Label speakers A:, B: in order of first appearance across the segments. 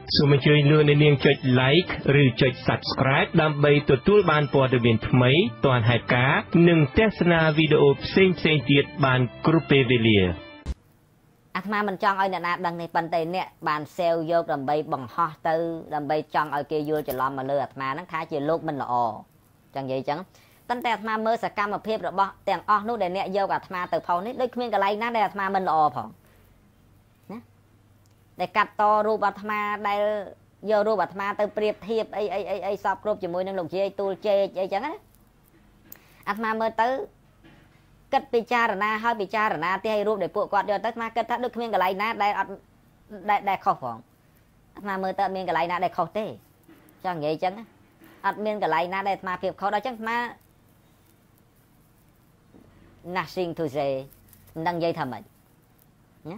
A: សូមអញ្ជើញលោកអ្នកនាងចុច like ឬចុច subscribe ដើម្បីទទួលបានព័ត៌មានថ្មីទាន់ហេតុការណ៍និងទស្សនាវីដេអូផ្សេងៗទៀតបានគ្រប់ពេលវេលា
B: អាត្មាមិនចង់ឲ្យអ្នកណាដឹងនេះប៉ុន្តែអ្នកបានសេវយកដើម្បីបង្ហោះទៅដើម្បីចង់ឲ្យគេយល់ច្រឡំមកលើអាត្មាហ្នឹងថាជាលោកមិនល្អចឹងនិយាយចឹងប៉ុន្តែអាត្មាមើលសកម្មភាពរបស់ទាំងអស់នោះដែលអ្នកយកអាត្មាទៅផុសនេះដូចគ្មានកន្លែងណាដែលអាត្មាមិនល្អផងណាដែលកាត់តរូបអាត្មាដែលយករូបអាត្មាទៅប្រៀបធៀបអីសពគ្រប់ជាមួយនឹងលោកយាយទូលជេកអីចឹងណាអាត្មាមើលទៅគិតពិចារណាហើយពិចារណាទេឲ្យរូបដែលពួកគាត់យកទៅអាត្មាគិតថាដូចគ្មានកន្លែងណាដែលអត់ដែលខុសផងអាត្មាមើលទៅអត់មានកន្លែងណាដែលខុសទេចង់និយាយចឹងអត់មានកន្លែងណាដែលអាត្មាភាពខុសដល់ចឹងអាត្មា nothing to say មិនដឹងនិយាយថាម៉េចណា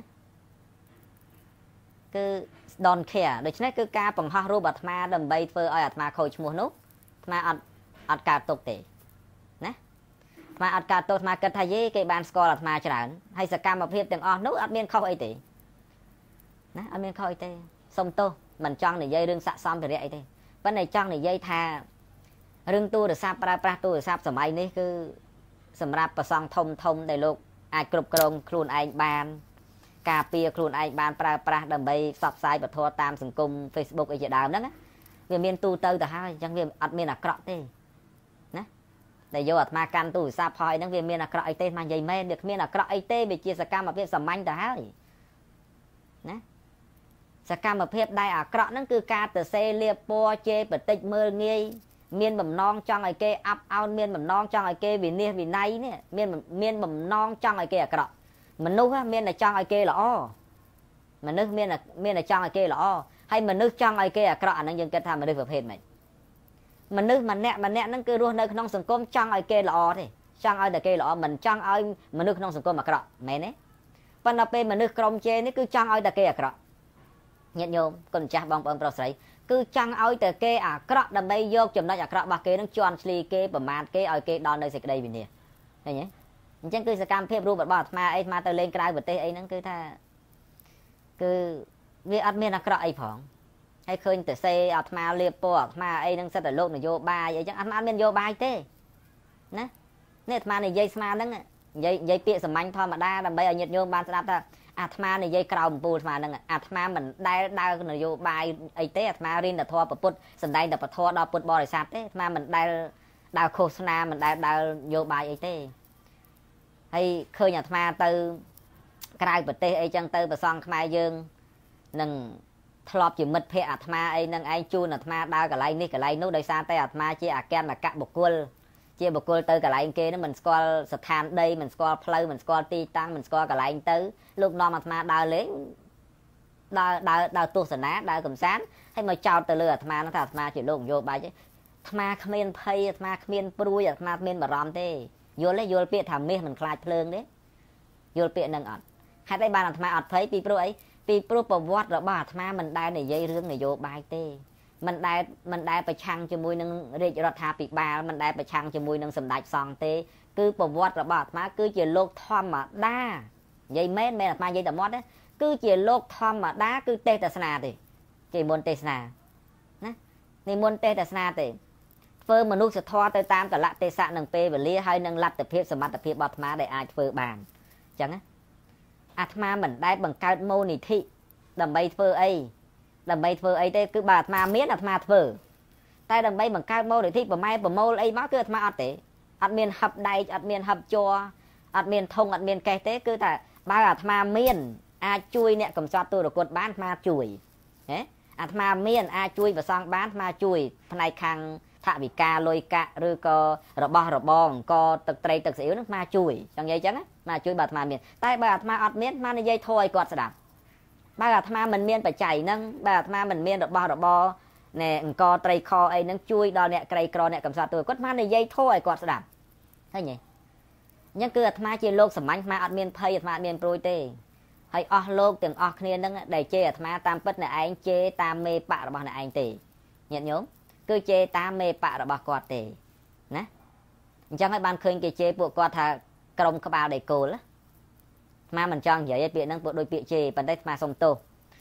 B: គឺ don't care ដូច្នេះគឺការបង្ហោះរូបអាត្មាដើម្បីធ្វើឲ្យអាត្មាខូចឈ្មោះនោះអាត្មាអត់កើតទុកទេណាអាត្មាអត់កើតទុកអាត្មាគិតថាយេគេបានស្គាល់អាត្មាច្រើនហើយសកម្មភាពទាំងអស់នោះអត់មានខុសអីទេណាអត់មានខុសអីទេសុំទោសមិនចង់និយាយរឿងស័ក្តិសមភារៈអីទេប៉ុន្តែចង់និយាយថារឿងទូរស័ព្ទប្រើប្រាស់ទូរស័ព្ទសម័យនេះគឺសម្រាប់ប្រសង់ធំដែលលោកអាចគ្រប់គ្រងខ្លួនឯងបានការពារខ្លួនឯងបានប្រើប្រាស់ដើម្បីផ្សព្វផ្សាយពធតាមសង្គម Facebook អីជាដើមហ្នឹងវាមានទូទៅទៅហើយអញ្ចឹងវាអត់មានអាក្រក់ទេណាដែលយកអាត្មាកាន់ទូរស័ព្ទហើយហ្នឹងវាមានអាក្រក់អីទេមកនិយាយមែនវាគ្មានអាក្រក់អីទេវាជាសកម្មភាពសាមញ្ញទៅហើយណាសកម្មភាពដែលអាក្រក់ហ្នឹងគឺការទៅសេលាបពណ៌ជេរបន្តិចមើលងាយមានបំណងចង់ឲ្យគេអាប់អោនមានបំណងចង់ឲ្យគេវិនិច្ឆ័យវិន័យនេះមានបំណងចង់ឲ្យគេអាក្រក់មនុស្សមានតែចង់ឲ្យគេល្អមនុស្សមានតែចង់ឲ្យគេល្អហើយមនុស្សចង់ឲ្យគេអាក្រក់អាហ្នឹងយើងគិតថាមនុស្សប្រភេទម៉េចមនុស្សម្នាក់ហ្នឹងគឺរស់នៅក្នុងសង្គមចង់ឲ្យគេល្អទេចង់ឲ្យតែគេល្អមិនចង់ឲ្យមនុស្សក្នុងសង្គមអាក្រក់មែនទេប៉ុន្តែពេលមនុស្សក្រុមជេរនេះគឺចង់ឲ្យតែគេអាក្រក់ញាតិញោមគុណចាស់បងប្អូនប្រុសស្រីគឺចង់ឲ្យតែគេអាក្រក់ដើម្បីយកចំណុចអាក្រក់របស់គេនឹងជន់ឈ្លីគេប្រមាថគេឲ្យគេដល់នៅសេចក្តីវិនាសឃើញទេអញ្ចឹងគឺសកម្មភាពរូបរបស់អាត្មាអីអាត្មាទៅលេងក្រៅប្រទេសអីហ្នឹងគឺថាគឺវាអត់មានអាក្រក់អីផងហើយឃើញតែសេអាត្មាលៀបពណ៌អាត្មាអីហ្នឹងសិតតែលោកនយោបាយអីចឹងអាត្មាអត់មាននយោបាយទេណានេះអាត្មានិយាយស្មាហ្នឹងនិយាយពាក្យសាមញ្ញធម្មតាដើម្បីឲ្យញាតិញោមបានស្ដាប់ថាអាត្មានិយាយក្រៅអំពូលអាត្មាហ្នឹងអាត្មាមិនដែលដើរនយោបាយអីទេអាត្មារៀនតែធម៌ពុទ្ធសំដែងតែពធដល់ពុទ្ធបរិស័ទទេអាត្មាមិនដែលដើរឃោសនាមិនដែលដើរនយោបាយអីទេហើយឃើញអាត្មាទៅក្រៅប្រទេសអីចឹងទៅប្រសងខ្មែរយើងនឹងធ្លាប់ជាមិត្តភក្តិអាត្មាអីនឹងឯងជួនអាត្មាដើរកន្លែងនេះកន្លែងនោះដោយសារតែអាត្មាជាអគ្គនាយកបុគ្គលជាបុគ្គលទៅកន្លែងគេនឹងមិនស្គាល់ស្ថានដីមិនស្គាល់ផ្លូវមិនស្គាល់ទីតាំងមិនស្គាល់កន្លែងទៅលោកនាំអាត្មាដើរលេងដើរទស្សនាដើរកំសាន្តហើយមកចោទទៅលើអាត្មាថាអាត្មាជាលោកនយោបាយអាត្មាគ្មានភ័យអាត្មាគ្មានព្រួយអាត្មាគ្មានបារម្ភទេយល់ទេយល់ពាក្យថាមាសមិនខ្លាចភ្លើងទេយល់ពាក្យនឹងអត់ហេតុអីបានអាត្មាអត់ភ័យពីព្រោះអីពីព្រោះប្រវត្តិរបស់អាត្មាមិនដែលនិយាយរឿងនយោបាយទេមិនដែលប្រឆាំងជាមួយនឹងរាជរដ្ឋាភិបាលមិនដែលប្រឆាំងជាមួយនឹងសម្ដេចសង្ឃទេគឺប្រវត្តិរបស់អាត្មាគឺជាលោកធម្មតានិយាយមែនអាត្មានិយាយតែមាត់ទេគឺជាលោកធម្មតាគឺទេសទស្សនាទេគេមុនទេសនាណានិមន្តទេសទស្សនាទេធ្វើមនុស្សធម៌ទៅតាមកលៈទេសៈនឹងពេលវេលាហើយនឹងលទ្ធភាពសមត្ថភាពរបស់អាត្មាដែលអាចធ្វើបានអញ្ចឹងណាអាត្មាមិនដែលបង្កើតមូលនិធិដើម្បីធ្វើអីទេគឺបើអាត្មាមានអាត្មាធ្វើតែដើម្បីបង្កើតមូលនិធិប្រម៉ែប្រមូលអីមកគឺអាត្មាអត់ទេអត់មានហឹបដែកអត់មានហឹបជ័រអត់មានធុងអត់មានកេះទេគឺថាបើអាត្មាមានអាចជួយអ្នកកំសត់ទូរគតបានអាត្មាជួយហ៎អាត្មាមានអាចជួយប្រសងបានអាត្មាជួយផ្នែកខាងថវិកាលុយកាក់ឬក៏របស់របរអង្គទឹកត្រីទឹកស្អ៊ីវហ្នឹងអាត្មាជួយចង់និយាយអញ្ចឹងណាអាត្មាជួយបើអាត្មាមានតែបើអាត្មាអត់មានអាត្មានិយាយធោះឲ្យគាត់ស្ដាប់បើអាត្មាមិនមានបច្ច័យហ្នឹងបើអាត្មាមិនមានរបស់របរណែអង្គត្រីខអីហ្នឹងជួយដល់អ្នកក្រីក្រអ្នកកំសត់ទូគាត់អាត្មានិយាយធោះឲ្យគាត់ស្ដាប់ឃើញទេអញ្ចឹងគឺអាត្មាជាលោកសាមញ្ញអាត្មាអត់មានភ័យអាត្មាអត់មានព្រួយទេហើយអស់លោកទាំងអស់គ្នាហ្នឹងដែលជេរអាត្មាតាមពិតអ្នកឯងជេរតាមមេបៈរបស់អ្នកឯងទេញាតិញោមគឺជេរតាមមេបៈរបស់គាត់ទេណាអញ្ចឹងហើយបានឃើញគេជេរពួកគាត់ថាក្រុមក្បាលដៃគោលអាត្មាមិនចង់និយាយឲ្យពាក្យហ្នឹងពួកដូចពាក្យជេរប៉ុន្តែអាត្មាសុំទោស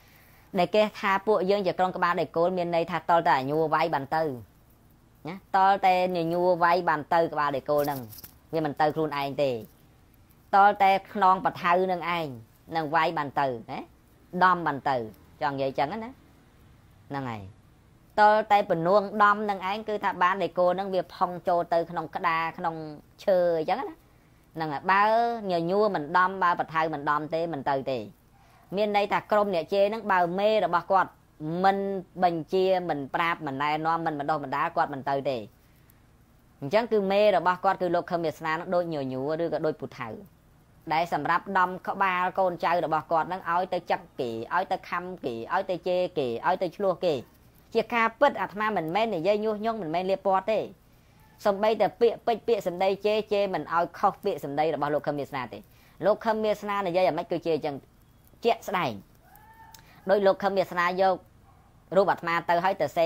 B: để cái thaពួកយើងជាក្រុមក្បាលដេកគោលមានន័យថាតលតែញួរវាយបានទៅណាតលតែញួរវាយបានទៅក្បាលដេកគោលហ្នឹងវាមិនទៅខ្លួនឯងទេតលតែខ្នងបថៅនឹងឯងនឹងវាយបានទៅណាដំបានទៅចង់និយាយចឹងណាហ្នឹងហើយតលតែពនួងដំនឹងឯងគឺថាបានដេកគោលហ្នឹងវាផុងចូលទៅក្នុងក្តារក្នុងឈើអញ្ចឹងណាហ្នឹងហើយបើញួរមិនដំបើបថៅមិនដំទេមិនទៅទេមានន័យថាក្រុមអ្នកជេរហ្នឹងបើមេរបស់គាត់មិនបញ្ជាមិនប្រាប់មិនណែនាំមិនបណ្ដោះបណ្ដាលគាត់មិនទៅទេអញ្ចឹងគឺមេរបស់គាត់គឺលោកខឹមវាសនានឹងដូចញញួរឬក៏ដូចពូថៅដែលសម្រាប់ដំក្បាលកូនចៅរបស់គាត់នឹងឲ្យទៅចឹកគេឲ្យទៅខំគេឲ្យទៅជេរគេឲ្យទៅឆ្លោះគេជាការពិតអាត្មាមិនមែននិយាយញុះញង់មិនមែនលៀបពណ៌ទេសំបីតែពាក្យពេចពាក្យសម្ដីជេរជេរមិនឲ្យខុសពាក្យសម្ដីរបស់លោកខឹមវាសនាទេលោកខឹមវាសនានិយាយអាម៉េចគឺជេរអញ្ចឹងជាក់ស្ដែងដោយលោកខឹមវាសនាយករូបអាត្មាទៅឲ្យទៅសេ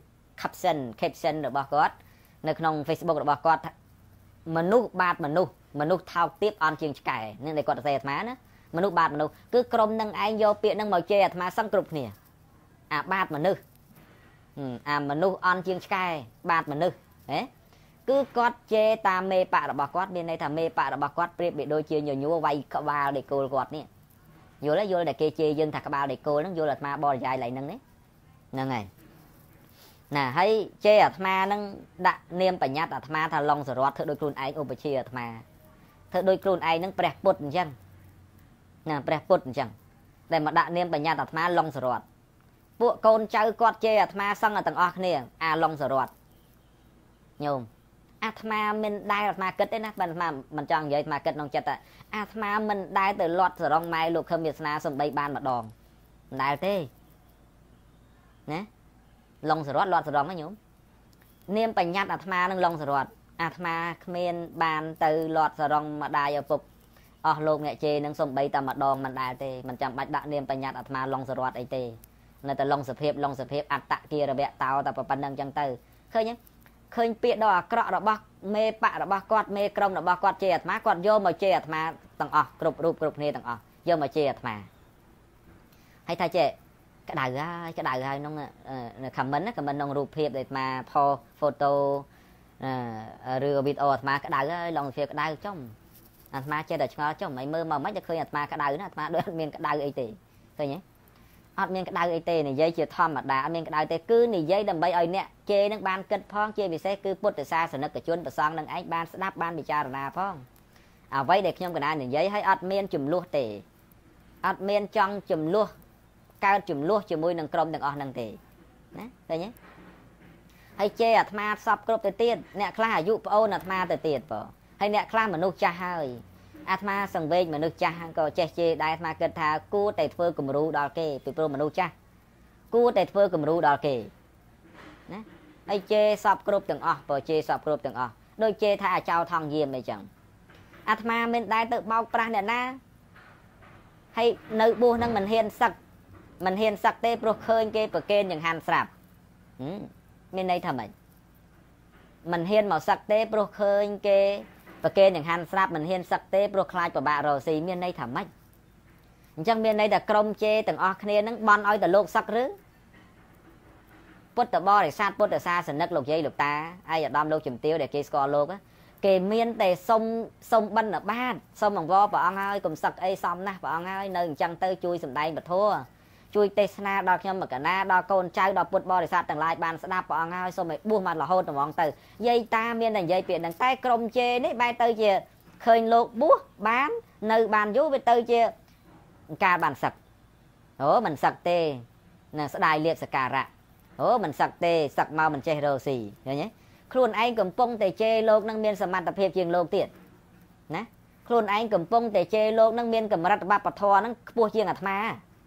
B: caption របស់គាត់នៅក្នុង Facebook របស់គាត់មនុស្សបាតមនុស្សថោកទាបអន់ជាងឆ្កែនេះដែលគាត់ទៅសេអាត្មាណាមនុស្សបាតមនុស្សគឺក្រុមនឹងឯងយកពាក្យនឹងមកជេរអាត្មាសឹងគ្រប់គ្នាអាបាតមនុស្សអាមនុស្សអន់ជាងឆ្កែបាតមនុស្សហ៎គឺគាត់ជេរតាមមេបៈរបស់គាត់មានន័យថាមេបៈរបស់គាត់ប្រៀបដូចជាញញួរវាយក្បាលដេកគោលគាត់នេះយល់តែគេជេរយើងថាក្បាលដេកគោលហ្នឹងយល់អាត្មាបរិយាយឡើងហ្នឹងហ្នឹងហើយណាហើយជេរអាត្មាហ្នឹងដាក់នាមបញ្ញត្តិអាត្មាថាឡុងសរតធ្វើដូចខ្លួនឯងឧបជាអាត្មាធ្វើដូចខ្លួនឯងហ្នឹងព្រះពុទ្ធអញ្ចឹងណាព្រះពុទ្ធអញ្ចឹងដែលមកដាក់នាមបញ្ញត្តិអាត្មាឡុងសរតពួកកូនចៅគាត់ជេរអាត្មាសឹងទាំងអស់គ្នាអាឡុងសរតញោមអាត្មាមិនដែលអាត្មាគិតទេណាបើអាត្មាមិនចង់និយាយអាត្មាគិតក្នុងចិត្តថាអាត្មាមិនដែលទៅលាត់សរងម៉ែលោកខឹមវាសនាសំបីបានម្ដងមិនដែលទេណាឡុងសរតលាត់សរងណាញោមនាមបញ្ញត្តិអាត្មានឹងឡុងសរតអាត្មាគ្មានបានទៅលាត់សរងម្ដាយឪពុកអស់លោកអ្នកជេរនឹងសំបីតែម្ដងមិនដែលទេមិនចាំបាច់ដាក់នាមបញ្ញត្តិអាត្មាឡុងសរតអីទេនៅតែឡុងសភាពអត្តគិរវៈតោតែប៉ុណ្្នឹងចឹងទៅឃើញទេឃើញពាក្យដ៏អាក្រក់របស់មេបៈរបស់គាត់មេក្រុមរបស់គាត់ជេរអាត្មាគាត់យកមកជេរអាត្មាទាំងអស់គ្រប់រូបគ្រប់គ្នាទាំងអស់យកមកជេរអាត្មាហើយថាចេះក្តៅហើយក្នុងខមមិនក្នុងរូបភាពដែលអាត្មាផុសហ្វូតូឬវីដេអូអាត្មាក្តៅហើយឡងភាពក្តៅចំអាត្មាចេះតែឆ្ងល់ចំហើយមើលមកមិនឃើញអាត្មាក្តៅណាអាត្មាដូចអត់មានក្តៅអីទេឃើញទេអត់មានក្តៅអីទេនិយាយជាធម្មតាអត់មានក្តៅទេគឺនិយាយដើម្បីឲ្យអ្នកជេរនឹងបានគិតផងជាពិសេសគឺពុទ្ធសាសនិកជនប្រសងនឹងឯងបានស្ដាប់បានពិចារណាផងអ្វីដែលខ្ញុំកណានិយាយឲ្យអត់មានចំនួនទេអត់មានចង់ចំនួនកើតចំនួនជាមួយនឹងក្រុមទាំងអស់ហ្នឹងទេណាឃើញទេហើយជេរអាត្មាសពគ្រប់ទៅទៀតអ្នកខ្លះអាយុប្អូនអាត្មាទៅទៀតបងហើយអ្នកខ្លះមនុស្សចាស់ហើយអាត្មាសង្វេគមនុស្សចាស់ក៏ចេះជេរដែរអាត្មាគិតថាគួរតែធ្វើគំរូដល់គេពីព្រោះមនុស្សចាស់គួរតែធ្វើគំរូដល់គេណាហើយជេរសពគ្រប់ទាំងអស់បើជេរសពគ្រប់ទាំងអស់ដូចជេរថាអាចោថងយាមអីចឹងអាត្មាមិនដែរទៅបោកប្រាស់អ្នកណាហើយនៅបួសនឹងមិនហ៊ានសឹកទេព្រោះឃើញគេប្រកេនយ៉ាងហាន់ស្រាប់មានន័យថាម៉េចមិនហ៊ានមកសឹកទេព្រោះឃើញគេប្រកេនយ៉ាងហាន់ស្រាប់មិនហ៊ានសឹកទេព្រោះខ្លាចពិបាករកស៊ីមានន័យថាម៉េចអញ្ចឹងមានន័យថាក្រុមជេរទាំងអស់គ្នានឹងបន់ឲ្យតែលោកសឹកឬពុទ្ធបរិស័ទពុទ្ធសាសនិកលោកយាយលោកតាអាយឧត្តមលោកជំទាវដែលគេស្គាល់លោកគេមានតែសុំបិណ្ឌបាតសុំអង្វរព្រះអង្គហើយកុំសឹកអីសមណាស់ព្រះអង្គហើយនៅអញ្ចឹងទៅជួយសម្ដែងពធជួយទេសនាដល់ខ្ញុំមកកណាដល់កូនចៅដល់ពុទ្ធបរិស័ទទាំងឡាយបានស្ដាប់ព្រះអង្គហើយសូមឲ្យបួសមករហូតហ្មងទៅយាយតាមានតែនិយាយពាក្យហ្នឹងតែក្រុមជេរនេះបែរទៅជាឃើញលោកបួសបាននៅបានយូរវាទៅជាការបានសឹកមិនសឹកទេនឹងស្ដាយលៀបសការៈមិនសឹកទេសឹកមកមិនចេះរកស៊ីឃើញទេខ្លួនឯងកំពុងតែជេរលោកនឹងមានសមត្ថភាពជាងលោកទៀតណាខ្លួនឯងកំពុងតែជេរលោកនឹងមានកម្រិតវប្បធម៌នឹងខ្ពស់ជាងអាត្មា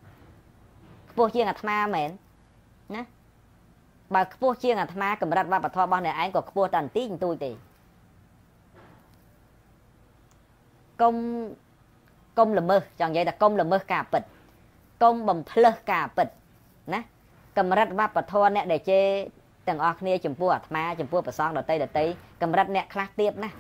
B: មែនណាបើខ្ពស់ជាងអាត្មាកម្រិតវប្បធម៌របស់អ្នកឯងក៏ខ្ពស់តែបន្តិចបន្តួចទេកុំល្មើសចង់និយាយថាកុំល្មើសការពិតកុំបំភ្លើសការពិតណាកម្រិតវប្បធម៌អ្នកដែលជេរទាំងអស់គ្នាចំពោះអាត្មាចំពោះព្រះសង្ឃដតីកម្រិតអ្នកខ្លះទៀបណា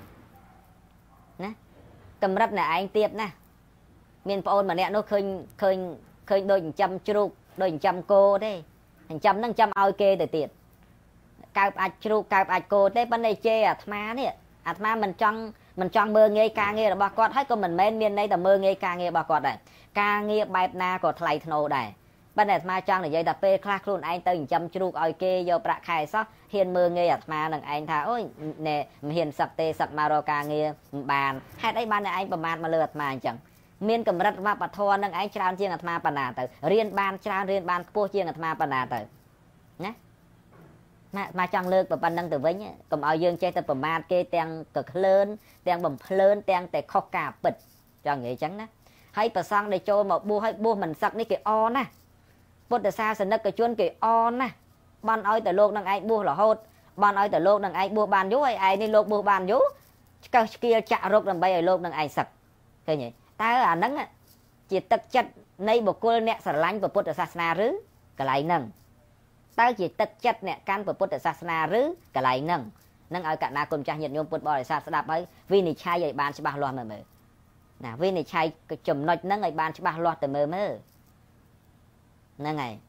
B: កម្រិតអ្នកឯងទៀបណាមានប្អូនម្នាក់នោះឃើញដូចចិញ្ចឹមជ្រូក đôi chăm cô thế chăm nâng chăm ao kê từ tiền cao ạch chru cao ạch cô thế bên đây chê má nè má mình chọn mơ nghe ca nghe là bà con hết con mình men miền đây là mơ nghe ca nghe bà con này ca nghe bài na có thay thầu này bên này má chọn là dây đập pe khla luôn anh từng chăm chru ao kê vô bạc khai sót hiền mơ nghe má đừng anh thà ôi nè hiền sập tê sập mà rồi ca nghe bàn hai đấy ban này anh bầm mà lượt mà chẳng miền cầm rắt mà bật thò đừng anh tràn chiên má bàn nào tới riêng ban tràn riêng ban po chiên má bàn nào tới nhé mà chẳng lược và ban năng từ với nhé cầm ao dương chơi tập bầm mát kê teng cực lớn teng bầm lớn teng tại kho cà bịch cho nghĩ chẳng đó hay bà sang để cho mà bua hay bua mình sặc ní cái on nè bút từ xa sân đất cái chuôn cái on nè ban ơi từ lô năng anh bua là hốt ban ơi từ lô năng anh bua bàn dú ai đi lô bua bàn dú cái kia chạ rốt làm bay ở lô năng anh sặc cái nhỉ ta nắng chỉ tật chặt nay bộ cô nè sờ lánh và bút từ xa na rứ cái lại nâng ta chỉ tật chặt nè can của bút từ xa na rứ cái lại nâng ở cả na cùng cha nhiệt nhôm bút bò để xa đạp ấy vì này chai vậy bàn chỉ ba loa mờ nè vì này chai cái chùm nói nâng ngày bàn chỉ ba loa từ mờ nâng ngày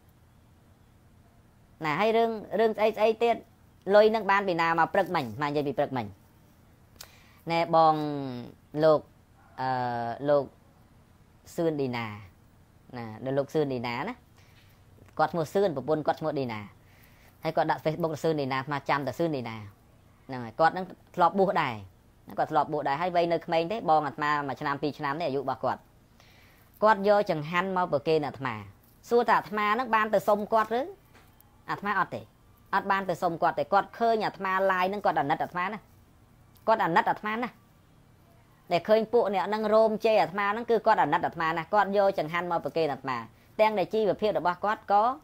B: nè hay rương ấy tiết lôi nâng ban bị nào mà bật mình mà giờ bị bật mình nè bong lục xương đi nè nè lục xương đi nè quạt mua xương và buôn quạt mua đi nè hay quạt đặt Facebook là xương đi nè mà chăm là xương đi nè nè quạt nó lọp bùa đài nó quạt lọp bùa đài hay vây nơi mấy đấy bong mà chăn pi chăn này dụ bà quạt vô chẳng han mau bờ kê nè mà xua ta mà nó ban từ sông quạt rứ mà ọt thì ọt ban từ sông quạt thì quạt khơi nhà mà lai nó quạt đàn nđất mà nè quạt đàn nđất mà nè để khơi phụ nè nâng rôm chê mà nó cứ quạt đàn nđất mà nè quạt vô chẳng han mau bờ kê nè mà tên để chi về phía được ba quát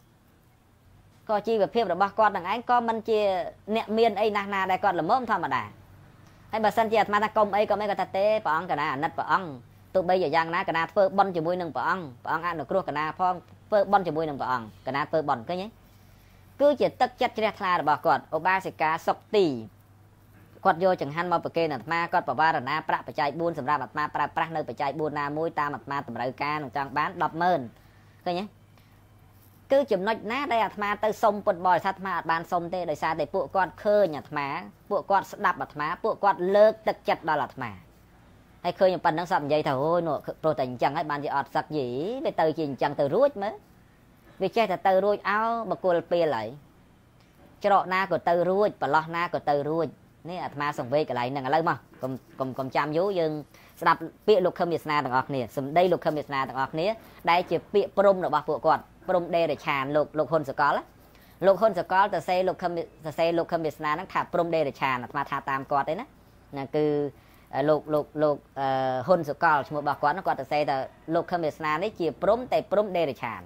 B: có chi về phía được ba quát đằng anh có mình chia nẹt miên ấy na đây còn là mớm thôi mà đà hay bà sân chia mà ta công ấy có mấy cái ta té bà ông cái na nát bà ông tụi bây giờ giang ná cái na phơ bon cho mui nâng bà ông ăn được cua cái na phong phơ bon cho mui nâng bà ông cái na phơ bon cái nhé cứ chỉ tất chất chia thà là bà quát ô ba sẽ cá sọc tì quát vô chẳng han mau bờ kê nè ma quát bà ba là na pra bờ chạy buôn sầm ra mặt ma pra nơi bờ chạy buôn na mũi ta mặt ma tầm rơi ca trong bán đập mơn cái nhé cứ chùm nói ná đây mà tới sông bột bò sát mà bàn sông thế đời xa để bộ con khơi nhặt má bộ con đạp bật má bộ con lơ tật chặt đó là mà hay khơi những phần đang sầm dây thôi nọ rồi tình chẳng hay bàn gì ọt sặc gì về từ trình chẳng từ ruột mới vì chơi là từ ruột áo mà cô pê lại cho độ na của từ ruột và lo na của từ ruột nè mà sông về cái này nè lấy mà cùng chăm vú dương đạp bịa lục khâm việt nam đằng nè sầm đây lục khâm việt nam đằng nè đây chỉ bịa prom là bà phụ con prom đây để tràn lục hôn sẽ có lục hôn sẽ có từ xe lục khâm việt nam nó thả prom đây để tràn mà thả tam con đấy nè cứ lục hôn sẽ có một bà con nó còn từ xe từ lục khâm việt nam đấy chỉ prom đây để tràn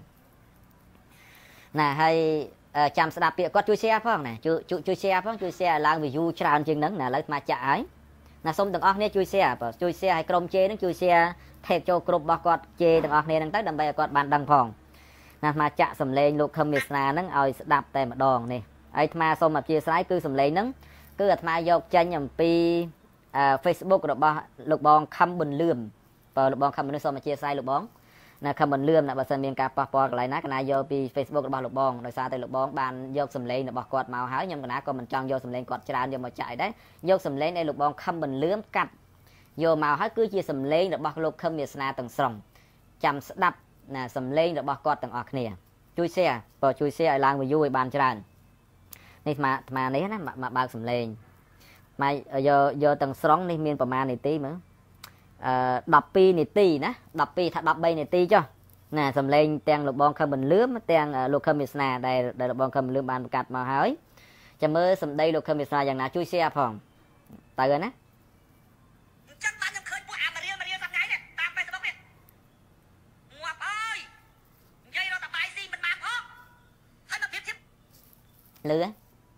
B: nè hay chăm sẽ đạp bịa con chui xe phong nè chui xe lang vì du tràn chừng nắng nè lấy mà chạy là xong từng óc này chui xe hay crom chê nó chui xe thẹp cho crom ba quạt chê từng óc này đang tới đầm bay quạt bàn đằng phòng nè mà chạ sầm lên lục khâm miệt na nắng ơi đạp tay mà đòn nè ấy mà xong mà chia sái cứ sầm lên nắng cứ mà dọc chân nhầm pi Facebook của lục bong khăm bình lườm và lục bong khăm bình xong mà chia sái lục bong nè khăm bình lườm là bà sơn miền cà pa lại nát cái này vô pi Facebook của lục bong rồi sao tới lục bong bàn dọc sầm lên là bà quạt màu háo nhưng cái ná còn mình tròn vô sầm lên quạt tràn vô mà chạy đấy dọc sầm lên đây lục bong khăm bình lườm cắt vô màu háo cứ chia sầm lên là bà lục khâm miệt na từng sòng chăm đập nè sầm lên là bà quạt từng óc nè chui xe lang với vui bàn tràn này mà đấy mà bao sầm lên mà giờ từng sóng này miền Pama này tí nữa đập pi này tí nè đập pi thật đập bay này tí cho nè sầm lên teng lục bong khâm bình lướm teng lục khâm miệt na đây lục bong khâm lướm bàn cắt màu háo chăm mơ sầm đây lục khâm miệt na dạng nào chui xe phòng tại rồi nè lứa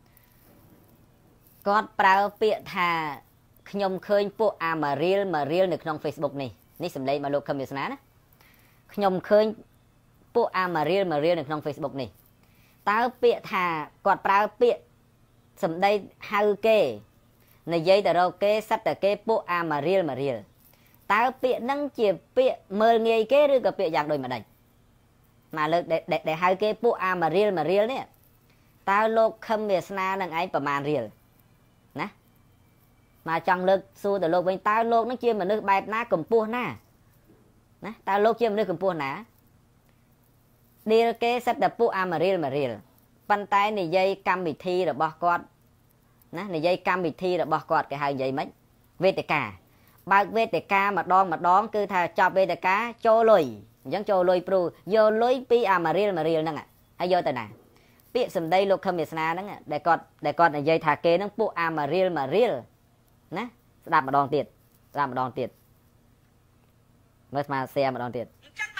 B: con prao bịa thà nhom khơi bộ mà real được trong Facebook này ní sầm lấy mà lục khâm việt ná nhom khơi bộ mà real được trong Facebook này tao bịa thà con prao bịa sầm đây hao kê này dây tờ rau kê sắt tờ kê bộ mà real tao bịa nâng chìa bịa mờ nghề kê rồi gặp bịa dạng đôi mà đành mà lực để hai cái bộ mà riêng nè tao lục khâm về sna năng ấyประมาณ riêng nè mà chẳng lực xu từ lục bên tao lục nó chia mà nước bài na cầm pua na nè tao lục chia mà nước cầm pua na đi cái sách đập bộ mà riêng bàn tay này dây cam bị thi rồi bỏ quạt nè này dây cam bị thi rồi bỏ quạt cái hai dây mấy VTK bao VTK mà đón cứ thà cho VTK cho lùi giống cho lùi pro vô lùi pi mà riêng nè hay vô từ nào biết sầm đây lục khâm việt na đó để con này dây thà kê nó bộ mà riêng nè đạp mà đòn tiệt mới mà xe mà đòn tiệt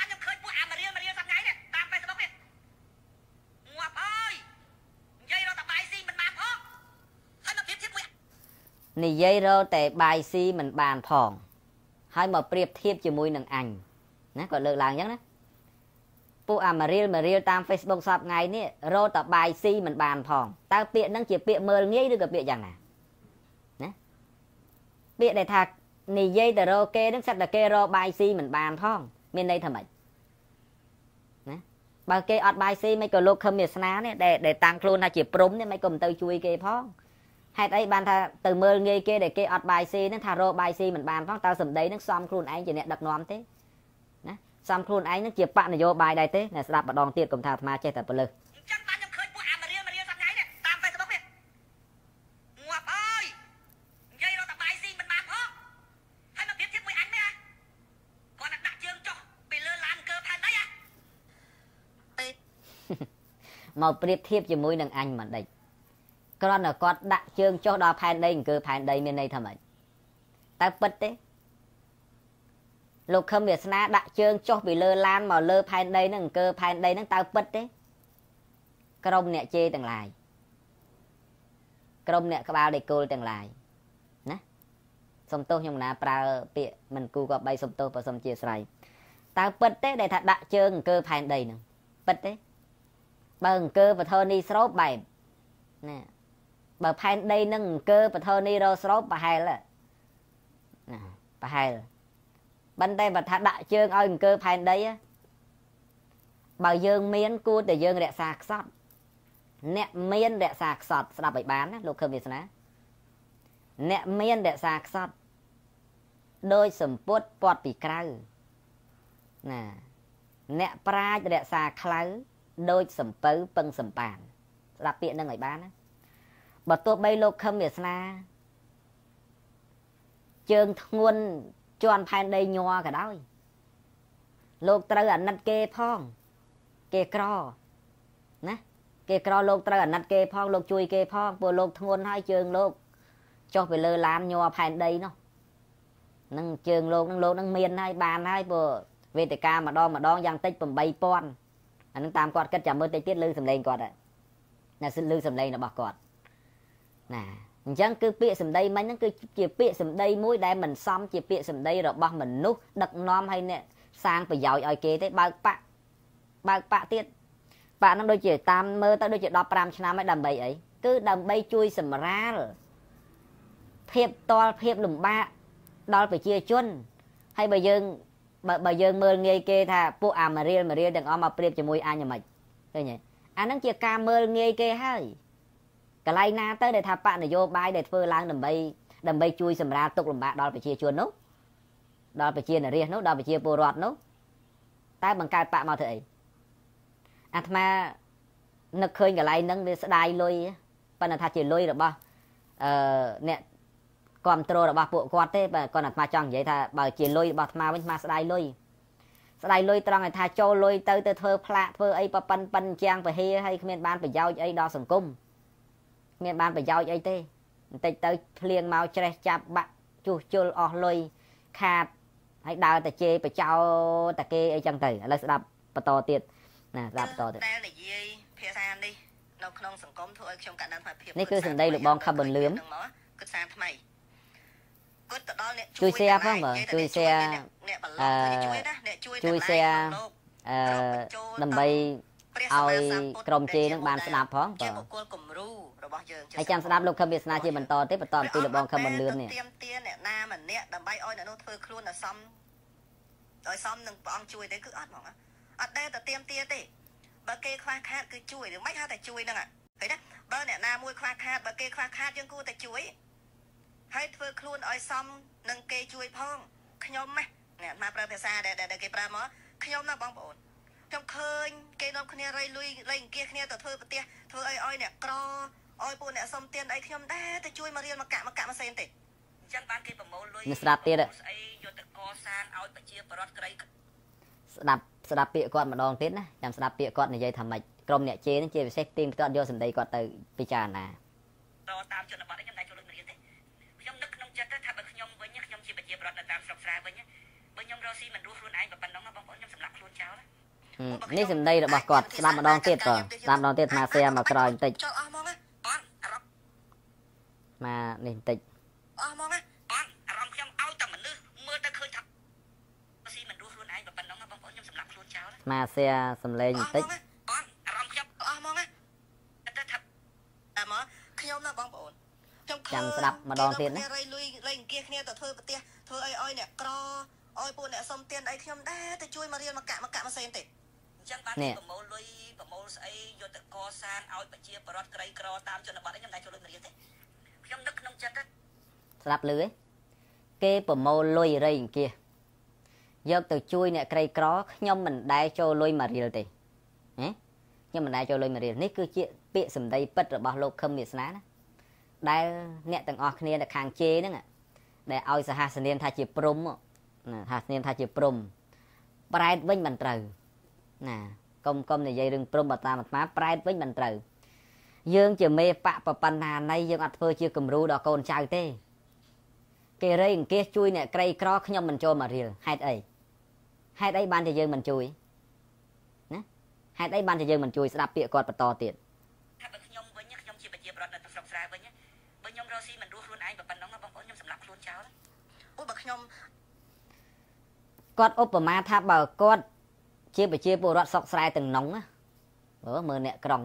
B: này dây rôแต่bài si mình bàn phòngให้มาเปรียบเทียบជាមួយនឹងអញណាគាត់លើកឡើងអញ្ចឹងណាពួកអាมาរៀលតាម Facebook សពថ្ងៃនេះរោតែបាយស៊ីមិនបានផងតើពាក្យហ្នឹងជាពាក្យមើលងាយឬក៏ពាក្យយ៉ាងណាណាពាក្យដែលថានិយាយទៅរកគេហ្នឹងសិតតែគេរកបាយស៊ីមិនបានផងមានន័យថាម៉េចណាបើគេអត់បាយស៊ីមិនក៏លោកខឹមវាសនានេះដែលតាំងខ្លួនថាជាព្រំនេះមិនក៏មិនទៅជួយគេផងហេតុអីបានថាទៅមើលងាយគេដែលគេអត់បាយស៊ីហ្នឹងថារកបាយស៊ីមិនបានផងតើសម្ដីហ្នឹងសំខ្លួនឯងជាអ្នកដឹកនាំទេណាសំខ្លួនឯងហ្នឹងជាបកនយោបាយដែរទេអ្នកស្ដាប់ម្ដងទៀតកុំថាអាត្មាចេះតែពលឹះអញ្ចឹងបានខ្ញុំឃើញពួកអាมาរៀលសប្តាហ៍នេះតាម Facebook នេះងាប់អើយនិយាយរកតែបាយស៊ីមិនបានផងហើយមកប្រៀបធៀបមួយអញមែនគាត់ដាក់ជើងចុះពីលើឡានកើផែនដីមកប្រៀបធៀបជាមួយនឹងអញមិនដេចគ្រាន់តែគាត់ដាក់ជើងចុះដល់ផែនដីអង្គើផែនដីមានន័យថាម៉េចតើពិតទេលោកខឹមវាសនាដាក់ជើងចុះពីលើឡានមកលើផែនដីហ្នឹងអង្គើផែនដីហ្នឹងតើពិតទេក្រុមអ្នកជេរទាំងឡាយក្រុមអ្នកក្បាលដេកូលទាំងឡាយណាសុំទោសខ្ញុំណាប្រើពាក្យមិនគូក៏បីសុំទោសបើសុំជាស្រ័យតើពិតទេដែលថាដាក់ជើងអង្គើផែនដីហ្នឹងពិតទេបើអង្គើបធនីស្រោបបែបណាបើផែនដីនឹងអង្គើបធនីរោស្រោបប្រហែលណាប្រហែលបន្តែបើថាដាក់ជើងឲ្យអង្គើផែនដីបើយើងមានគួរតែយើងរក្សាខ្សត់អ្នកមានរក្សាខ្សត់ស្ដាប់ឲ្យបានណាលោកខឹមវាសនាអ្នកមានរក្សាខ្សត់ដោយសម្ពុតពាត់ពីក្រៅណាអ្នកប្រាជ្ញរក្សាខ្លៅដោយសំពៅពឹងសំប៉ានស្ដាប់ពាក្យនឹងឲ្យបានណាបើទោះបីលោកខឹមវាសនាជើងធ្ងន់ជន់ផែនដីញ័រក៏ដោយលោកត្រូវអាណិតគេផងគេក្រណាគេក្រលោកត្រូវអាណិតគេផងលោកជួយគេផងព្រោះលោកធ្ងន់ហើយជើងលោកចុះទៅលើឡានញ័រផែនដីនោះនឹងជើងលោកនឹងមានហើយបានហើយព្រោះវេទិកាម្ដងយ៉ាងតិច 8000 អានឹងតាមគាត់គិតចាំមើលតិចទៀតលើសម្លេងគាត់ហើយណាលើសម្លេងរបស់គាត់ណាអញ្ចឹងគឺពាក្យសម្ដីមិញហ្នឹងគឺជាពាក្យសម្ដីមួយដែលមិនសមជាពាក្យសម្ដីរបស់មនុស្សដឹកនាំឲ្យអ្នកសាងប្រយោជន៍ឲ្យគេទេបើកបាក់ទៀតបាក់ហ្នឹងដូចជាតាមមើលទៅដូចជា15ឆ្នាំហើយដើម្បីអីគឺដើម្បីជួយសម្រាលភាពតល់ភាពលំបាកដល់ប្រជាជនហើយបើយើងមើលងាយគេថាពួកអាมาរៀលទាំងអស់មកប្រៀបជាមួយអញហ្មងឃើញទេអាហ្នឹងជាការមើលងាយគេហើយកន្លែងណាទៅដែលថាបកនយោបាយដែលធ្វើឡើងដើម្បីជួយសម្រាលទុក្ខលំបាកដល់ប្រជាជននោះដល់ប្រជានរាជនោះដល់ប្រជាពលរដ្ឋនោះតែបង្កើតបកមកធ្វើអីអាត្មានឹកឃើញកន្លែងហ្នឹងវាស្ដាយលុយប៉ុន្តែថាជាលុយរបស់អ្នកគ្រប់គ្រងរបស់ពួកគាត់ទេបើគាត់អាត្មាចង់និយាយថាបើជាលុយរបស់អាត្មាវិញអាត្មាស្ដាយលុយត្រង់ឲ្យថាចូលលុយទៅធ្វើផ្លាកធ្វើអីប៉ប៉ិនជាងពហិហើយគ្មានបានប្រយោជន៍អីដល់សង្គមមានបានប្រយោជន៍អីទេបន្តិចទៅភ្លៀងមកច្រេះចាប់បាក់ជួសជុលអស់លុយខាតហើយដើរតែជេរបចោតាគេអីចឹងទៅឥឡូវស្ដាប់បន្តទៀតណាស្ដាប់បន្តទៀតដែលនិយាយភាសានេះនៅក្នុងសង្គមធ្វើឲ្យខ្ញុំកាត់ដល់ភាពនេះគឺសម្ដីលោកបងខបបនលឿមគិតសារថ្មីគិតទៅដល់អ្នកជួយ share ផងបងជួយ share អ្នកបឡងជួយណាអ្នកជួយ share ដើម្បីឲ្យក្រុមជេរនឹងបានស្ដាប់ផងជាបុគ្គលគំរូរបស់យើងហើយចាំស្ដាប់លោកខឹមវាសនាជាបន្តទេបន្តអំពីលោកបងខឹមបនលឿននេះទៀមអ្នកណាម្នាក់ដើម្បីឲ្យអ្នកនោះធ្វើខ្លួនឲ្យសមនឹងព្រះអង្គជួយទេគឺអត់ហ្មង
C: អត់ដែលទៅទៀមទាទេបើគេខ្វះខាតគឺជួយឬមិនហៅតែជួយហ្នឹងឃើញណាបើអ្នកណាមួយខ្វះខាតបើគេខ្វះខាតយើងគួរតែជួយហើយធ្វើខ្លួនឲ្យសមនឹងគេជួយផងខ្ញុំណាអ្នកមកប្រើភាសាដែលគេប្រើមកខ្ញុំណាបងប្អូនខ្ញុំឃើញគេនាំគ្នារៃលុយរៃអង្គាសគ្នាទៅធ្វើប្រទេសធ្វើឲ្យអ្នកក្រឲ្យពួកអ្នកសុំទានអីខ្ញុំដែរទៅជួយមករៀនមកកាក់មកសេនទេអញ្ចឹងបានគេប្រមូលលុយ
B: ស្ដាប់ទៀត
C: ស្អីយកទៅកសាងឲ្យប្រជាពលរដ្ឋក្រី
B: ស្ដាប់ពាក្យគាត់ម្ដងទៀតណាចាំស្ដាប់ពាក្យគាត់និយាយថាម៉េចក្រុមអ្នកជេរនឹងជាពិសេសទីមគាត់យកសម្ដីគាត់ទៅពិចារណា
C: តាមជនបទខ្ញុំដែរចូលរៀនទេខ្ញុំនឹកក្នុងចិត្តថាបើខ្ញុំវិញខ្ញុំជាប្រជាពលរដ្ឋនៅតាមស្រុកស្រែវិញបើខ្ញុំរស់ស៊ីមិនរស់ខ្លួនឯងប៉ុណ្ណឹងបងប្អូនខ្ញុំសម្លាប់ខ្លួនចោល
B: នេះសម្ដីរបស់គាត់ស្ដាប់ម្ដងទៀតបងស្ដាប់ម្ដងទៀតអាស៊ាមកក្រោយបន្តិច
C: ចូលអស់មកបងអារម្មណ៍
B: មកនេះបន្តិច
C: អស់មកបងអារម្មណ៍ខ្ញុំឲ្យតែមនុស្សមើលទៅឃើញថាស៊ីមិនរស់ខ្លួនឯងប៉ុណ្ណឹងបងប្អូនខ្ញុំសម្លាប់ខ្លួនចោល
B: មកអាស៊ាសំឡេងបន្តិច
C: បងអារម្មណ៍ខ្ញុំអស់មកតែថាមកខ្ញុំណាបងប្អូន
B: ខ្ញុំចាំស្ដាប់ម្ដងទៀតណា
C: រៃលុយរៃអង្គាសគ្នាទៅធ្វើប្រទេសធ្វើឲ្យអ្នកក្រឲ្យពួកអ្នកសុំទានអីខ្ញុំដែរទៅជួយមករៀនមកកាក់មកសេនទេអញ្ចឹងបានប្រមូលលុយប្រមូលស្អីយកទៅកសាងឲ្យប្រជាពលរដ្ឋក្រីក្រតាមជនបទខ្ញុំដែរចូលរៀនទេខ្ញុំនឹកក្នុងចិត្ត
B: ស្ដាប់លឺឯងគេប្រមូលលុយរៃអង្គាសយកទៅជួយអ្នកក្រីក្រខ្ញុំមិនដែលចូលលុយមករៀលទេខ្ញុំមិនដែលចូលលុយមករៀលនេះគឺជាពាក្យសម្ដីពិតរបស់លោកខឹមវាសនាណាដែលអ្នកទាំងអស់គ្នានៅខាងជេហ្នឹងដែលឲ្យសហសនាមថាជាព្រំសហសនាមថាជាព្រំប្រែតវិញមិនត្រូវណាកុំនិយាយរឿងព្រំបើតាមអាត្មាប្រែតវិញមិនត្រូវយើងជាមេបកប្របណ្ណាណៃយើងអត់ធ្វើជាគំរូដល់កូនចៅទេគេរៃអង្គាសជួយអ្នកក្រីក្រខ្ញុំមិនចូលមករៀលហេតុអីបានជាយើងមិនជួយណាហេតុអីបានជាយើងមិនជួយស្ដាប់ពាក្យគាត់បន្តទៀត
C: ថាបើខ្ញុំវិញខ្ញុំជាប្រជាពលរដ្ឋនៅស្រុកស្រែវិញបើខ្ញុំរស់ស៊ីមិនរស់ខ្លួនឯងប៉ុណ្ណឹងបងប្អូនខ្ញុំសម្លាប់ខ្លួនចោលអូបើខ្ញុំ
B: គាត់ឧបមាថាបើគាត់ជាប្រជាពលរដ្ឋស្រុកស្រែទាំងនងណាមើលអ្នកក្រុង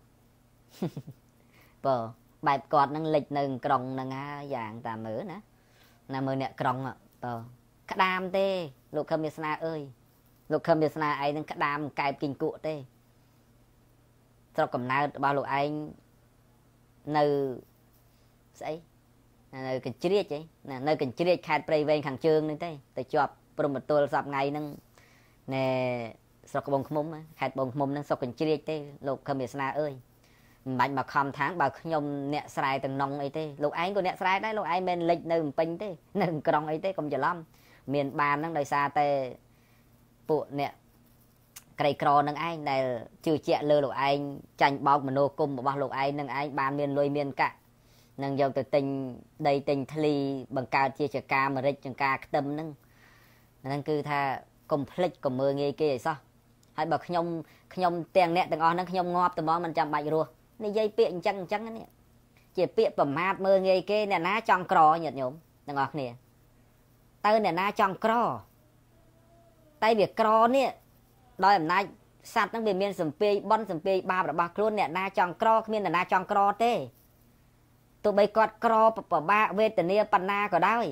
B: បើបែបគាត់នឹងលិចនៅក្រុងហ្នឹងយ៉ាងតាមមើលណាមើលអ្នកក្រុងតក្តាមទេលោកខឹមវាសនាអើយលោកខឹមវាសនាឯងនឹងក្តាមកែបគិញគក់ទេស្រុកកំណើតរបស់លោកឯងនៅស្អីនៅកញ្ជ្រៀចឯងនៅកញ្ជ្រៀចខេត្តព្រៃវែងខាងជើងនេះទេទៅជាប់ព្រំបន្ទល់សប្ថ្ងៃហ្នឹងណែស្រុកត្បូងឃ្មុំខេត្តត្បូងឃ្មុំហ្នឹងស្រុកកញ្ជ្រៀចទេលោកខឹមវាសនាអើយមិនបាច់មកខំថាងបើខ្ញុំអ្នកស្រែទាំងនងអីទេលោកឯងក៏អ្នកស្រែដែរលោកឯងមិនលិចនៅពេញទេនៅក្រុងអីទេកុំច្រឡំមានបានហ្នឹងដោយសារតែពួកអ្នកក្រីក្រនឹងឯងដែលជឿជាក់លើលោកឯងចាញ់បោកមនោគមរបស់លោកឯងនឹងឯងបានមានលុយមានកាក់នឹងយកទៅទិញដីទិញធ្លីបង្កើតជាចការមរិចចង្ការខ្ទឹមហ្នឹងគឺថាកុំភ្លេចកុំមើលងាយគេឲ្យសោះហើយបើខ្ញុំទាំងអ្នកទាំងអស់ហ្នឹងខ្ញុំងាប់តែមកមិនចាំបាច់រស់និយាយពាក្យអញ្ចឹងនេះជាពាក្យប្រមាថមើលងាយគេអ្នកណាចង់ក្រញាតិញោមទាំងអស់គ្នាទៅអ្នកណាចង់ក្រតែវាក្រនេះដោយអំណាចសត្វហ្នឹងវាមានសម្ពាយបនសម្ពាយបាបរបស់ខ្លួនអ្នកណាចង់ក្រគ្មានអ្នកណាចង់ក្រទេទោះបីគាត់ក្រពិបាកវេទនាបណ្ណាក៏ដោយ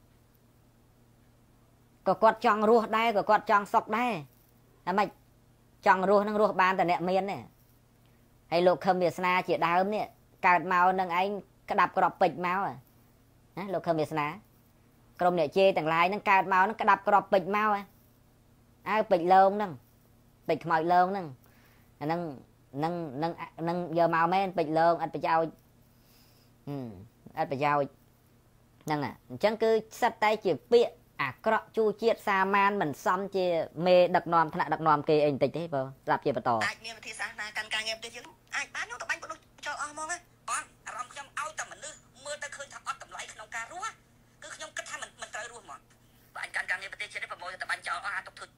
B: ក៏គាត់ចង់រស់ដែរក៏គាត់ចង់សុខដែរតែមិនចង់រស់នឹងរស់បានតែអ្នកមានទេហើយលោកខឹមវាសនាជាដើមនេះកើតមកនឹងឯងក្តាប់ក្របពេជ្រមកណាលោកខឹមវាសនាក្រុមអ្នកជេរទាំងឡាយនឹងកើតមកនឹងក្តាប់ក្របពេជ្រមកអើពេជ្រលោងហ្នឹងពេជ្រខ្មោចលោងហ្នឹងអាហ្នឹងយកមកមែនពេជ្រលោងអត់ប្រយោជន៍អត់ប្រយោជន៍ហ្នឹងអញ្ចឹងគឺសិតតែជាពាក្យអាក្រក់ជួជាតិសាមានមិនសមជាមេដឹកនាំថ្នាក់ដឹកនាំគេអីបន្តិចទេបើស្ដាប់ជាបន្ត
C: អាចមានវិធីសាស្ត្រណាកាន់ការងារប្រទេសយើងអាចបាននោះទៅបាញ់មនុស្សចូលអស់ហ្មងបងអារម្មណ៍ខ្ញុំឲ្យតែមនុស្សមើលទៅឃើញថាអត់តម្លៃក្នុងការរស់គឺខ្ញុំគិតថាមិនត្រូវរស់ហ្មងបើអញកាន់ការងារប្រទេសជាតិប្រមូលទៅបាញ់ចោលអស់អាទុកធុញ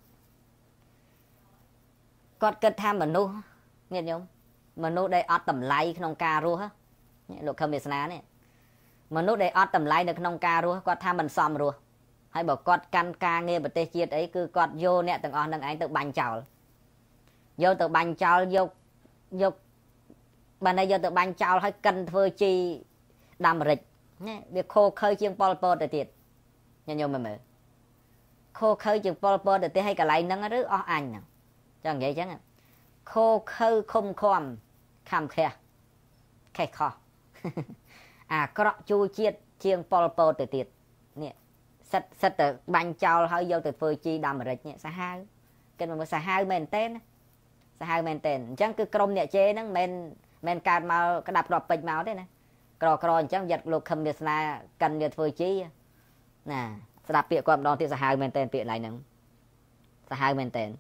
B: គាត់គិតថាមនុស្សញាតិញោមមនុស្សដែលអត់តម្លៃក្នុងការរស់លោកខឹមវាសនានេះមនុស្សដែលអត់តម្លៃនៅក្នុងការរស់គាត់ថាមិនសមរស់ហើយបើគាត់កាន់ការងារប្រទេសជាតិអីគឺគាត់យកអ្នកទាំងអស់នឹងឯងទៅបាញ់ចោលយកទៅបាញ់ចោលយកបានតែយកទៅបាញ់ចោលហើយកិនធ្វើជីដាំម្រេចណាវាខូខើជាងប៉ុលពតទៅទៀតញញោមមើលខូខើជាងប៉ុលពតទៅទៀតហើយកន្លែងហ្នឹងឬអស់អញហ្នឹង chẳng vậy chẳng khô khư khum khom kham khe khe kho à có chui chiết chiêng pol po từ tiệt nè sắt từ bánh trao hơi vô từ phơi chi đầm ở đây nhẹ sa hai cái mà sa hai men tên chẳng cứ crom nhẹ chê nó men cạt màu cái đập đọp bịch màu thế này cò chẳng giật lục khâm việt na cần việt phơi chi nè đạp bịa quầm đòn thì sa hai men tên bịa này nè sa hai men tên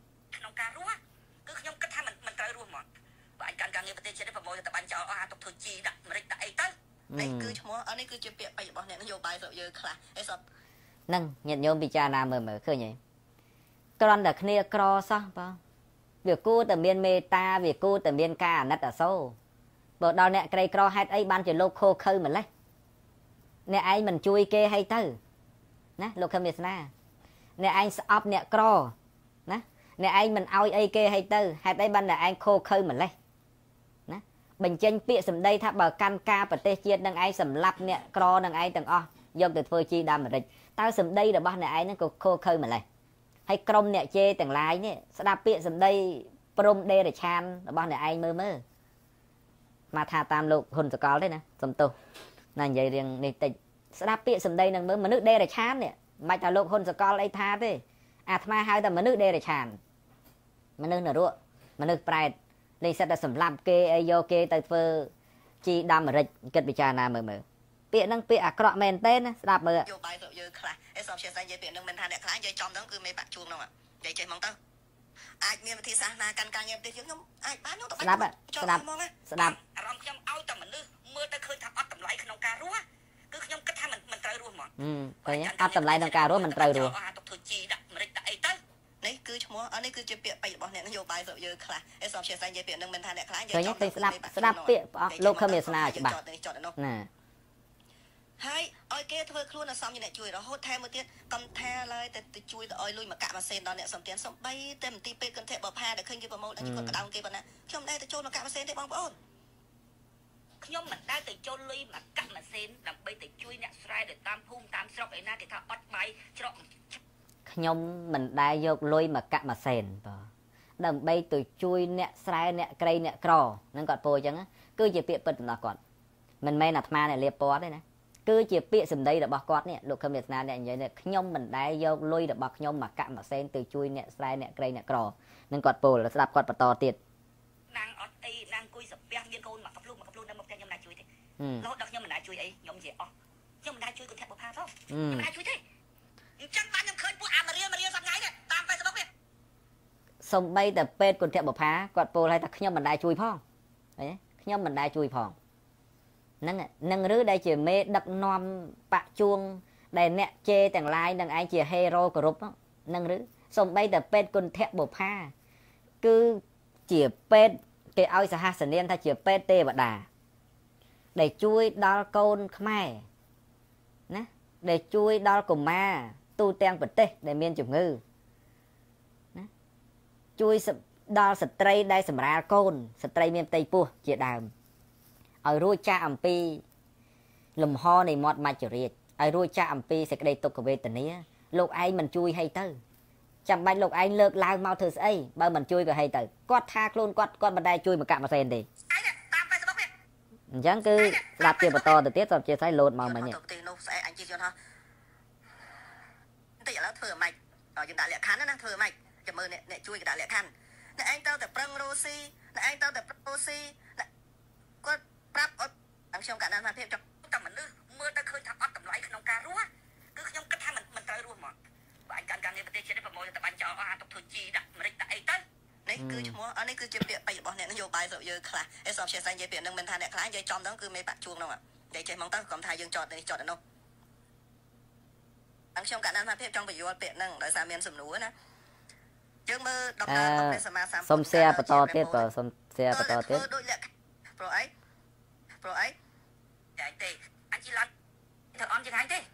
C: này cứ mua anh ấy cứ chụp bịa bây giờ bọn này nó vô bài rồi giờ khá ấy sao
B: nâng nhận nhôm bị cha nào mờ khơi nhỉ con đã kia cro sao bao việc cô từ miền mê ta việc cô từ miền ca nát ở sâu bộ đào nè cây cro hai ấy ban chỉ lô khô khơi mình lấy nè anh mình chui kê hay tư nè lô khơi miệt na nè anh up nè cro nè anh mình ao ấy kê hay tư hai ấy ban là anh khô khơi mình lấy bình chân bịa sầm đây tháp bờ can ca và tê chiết đằng ai sầm lap nè cro đằng ai tầng o dòng từ phơi chi đam mà rịch tao sầm đây là bao nè ai nó khô khơi mà lại hay crom nè chê tầng lái nhé sẽ đạp bịa sầm đây prom đê để chan là bao nè ai mơ mà thà tam lục hồn sẽ có đấy nè sầm tu là vậy riêng này tịch sẽ đạp bịa sầm đây đằng mơ mà nước đê để chan nè mày thà lục hồn sẽ có lấy tha thế à mà hai tầm mà nước đê để chan mà nước nở ruộng mà nước pride đây sẽ là sầm làm kê vô kê tới phơ chi đam mà rịch kết bị cha na mờ bịa năng bịa cọ men tên đạp mờ
C: vô bài rồi giờ khá ấy sao chia sẻ về bịa năng mình than đẹp khá giờ trong đó cứ mấy bạn chuông đâu ạ vậy chơi mong tao ai miền thì sao na căn căn em đi giống ai bán nó tao
B: đạp
C: rong trong ao tầm mình mưa ta khơi thằng ấp tầm lại không cà rúa cứ nhom cách thay mình trời luôn mà
B: vậy nhá ấp tầm lại đồng cà rúa mình trời luôn
C: đấy cứ mua anh ấy cứ chơi bịa bây giờ bọn này nó vô bài rồi giờ khá ấy sao chia sẻ về bịa năng mình than đẹp khá
B: giờ nhá sẽ đạp bịa lô khơi miệt nào chứ bà nè
C: hai ôi kia thôi luôn là xong như này chui đó hốt thêm một tiếng cầm the lại từ chui từ ôi lui mà cả mà sen đó nè xong tiếng xong bay tem tí pe cần thể bờ pha để khơi kia bờ mông đang chỉ còn cả đau kia bọn này trong đây từ chôn nó cả mà sen thế bông bông
D: nhưng mình đã từ chôn lui mà cả mà sen làm bay từ chui nè xoay để tam phun tam sọc ấy na thì thà ót bay cho
B: nhom mình đã vô lui mà cả mà sen đầm bay từ chui nè xoay nè cây nè cò nên còn pôi chẳng á cứ chỉ bịa bật là còn mình may là ma này liệp bó đấy nè cứ chỉ bịa sầm đây là bọc quạt nè lục khâm việt nam nè vậy nè nhom mình đã vô lui được bọc nhom mà cạn mà sen từ chui nè xoay nè cây nè cò nên quạt pồ là đạp quạt to tiệt
D: nàng ót ấy nàng cùi sập beng viên côn mà cặp luôn đang một cái nhom đã chui thế nó đọc nhom mình đã chui ấy nhom gì nhom mình đã chui còn thẹp bọc pha không nhom mình đã chui thế chẳng bán nhom khơi bữa mà riêng sắp ngay nè tam phải sắp bốc nè
B: xong bay tập pet còn thẹp bọc pha quạt pồ hay ta nhom mình đã chui phong đấy nhom mình đã chui phong nâng rứ đây chỉ mê đập nom bạ chuông đây nè chê tàng lai đằng ai chỉ hero của rụp nâng rứ xong bây giờ pet con thẹp bột pha cứ chỉ pet cái oi sa ha sần đen ta chỉ pet tê và đà để chui đo côn khmer nè để chui đo cùng ma tu teng vật tê để miên chủng ngư chui đo sợi tray đây sầm ra côn sợi tray miên tây pua chỉ đàm ở ruồi cha ẩm pi lùm ho này mọt mai chửi riết ở ruồi cha ẩm pi sẽ đây tục về tình nghĩa lục anh mình chui hay tư chẳng bay lục anh lược lao mau thử ấy bao mình chui về hay tư quát tha luôn quát mình đây chui mà cạn mà sen đi chẳng cứ đạp tiền to từ tiết rồi chia sẻ lột màu mà nhỉ
C: anh chia cho nó tỷ là thừa mạch ở chúng ta lẹ khán nó thừa mạch chậm mơ nè chui cái đã lẹ khăn nè anh tao tập prang rosi nè anh tao tập rosi có prap ở trong cả năm thêm trong tầm mình mưa ta khơi thằng ót tầm loại không cà rúa cứ trong cách hai mình trời luôn mà anh càng nghe bật trên đấy rồi tập anh cho tập thôi chi đặt mà đấy tới đấy cứ mua anh ấy cứ chụp bịa bây giờ bọn này nó vô bài rồi giờ khá ấy sao chia sẻ về bịa năng mình than đẹp khá giờ trong đó cứ mấy bạn chuông đâu ạ để chơi mong tao còn thay dương chọt này chọt được không anh trong cả năm thêm trong bây giờ bịa năng đợi sao miền sầm núi nè chương mơ đọc ra
B: xong xe và to tiếp rồi xong xe và to tiếp
C: rồi ấy
D: anh chỉ làm thợ on chừng anh thế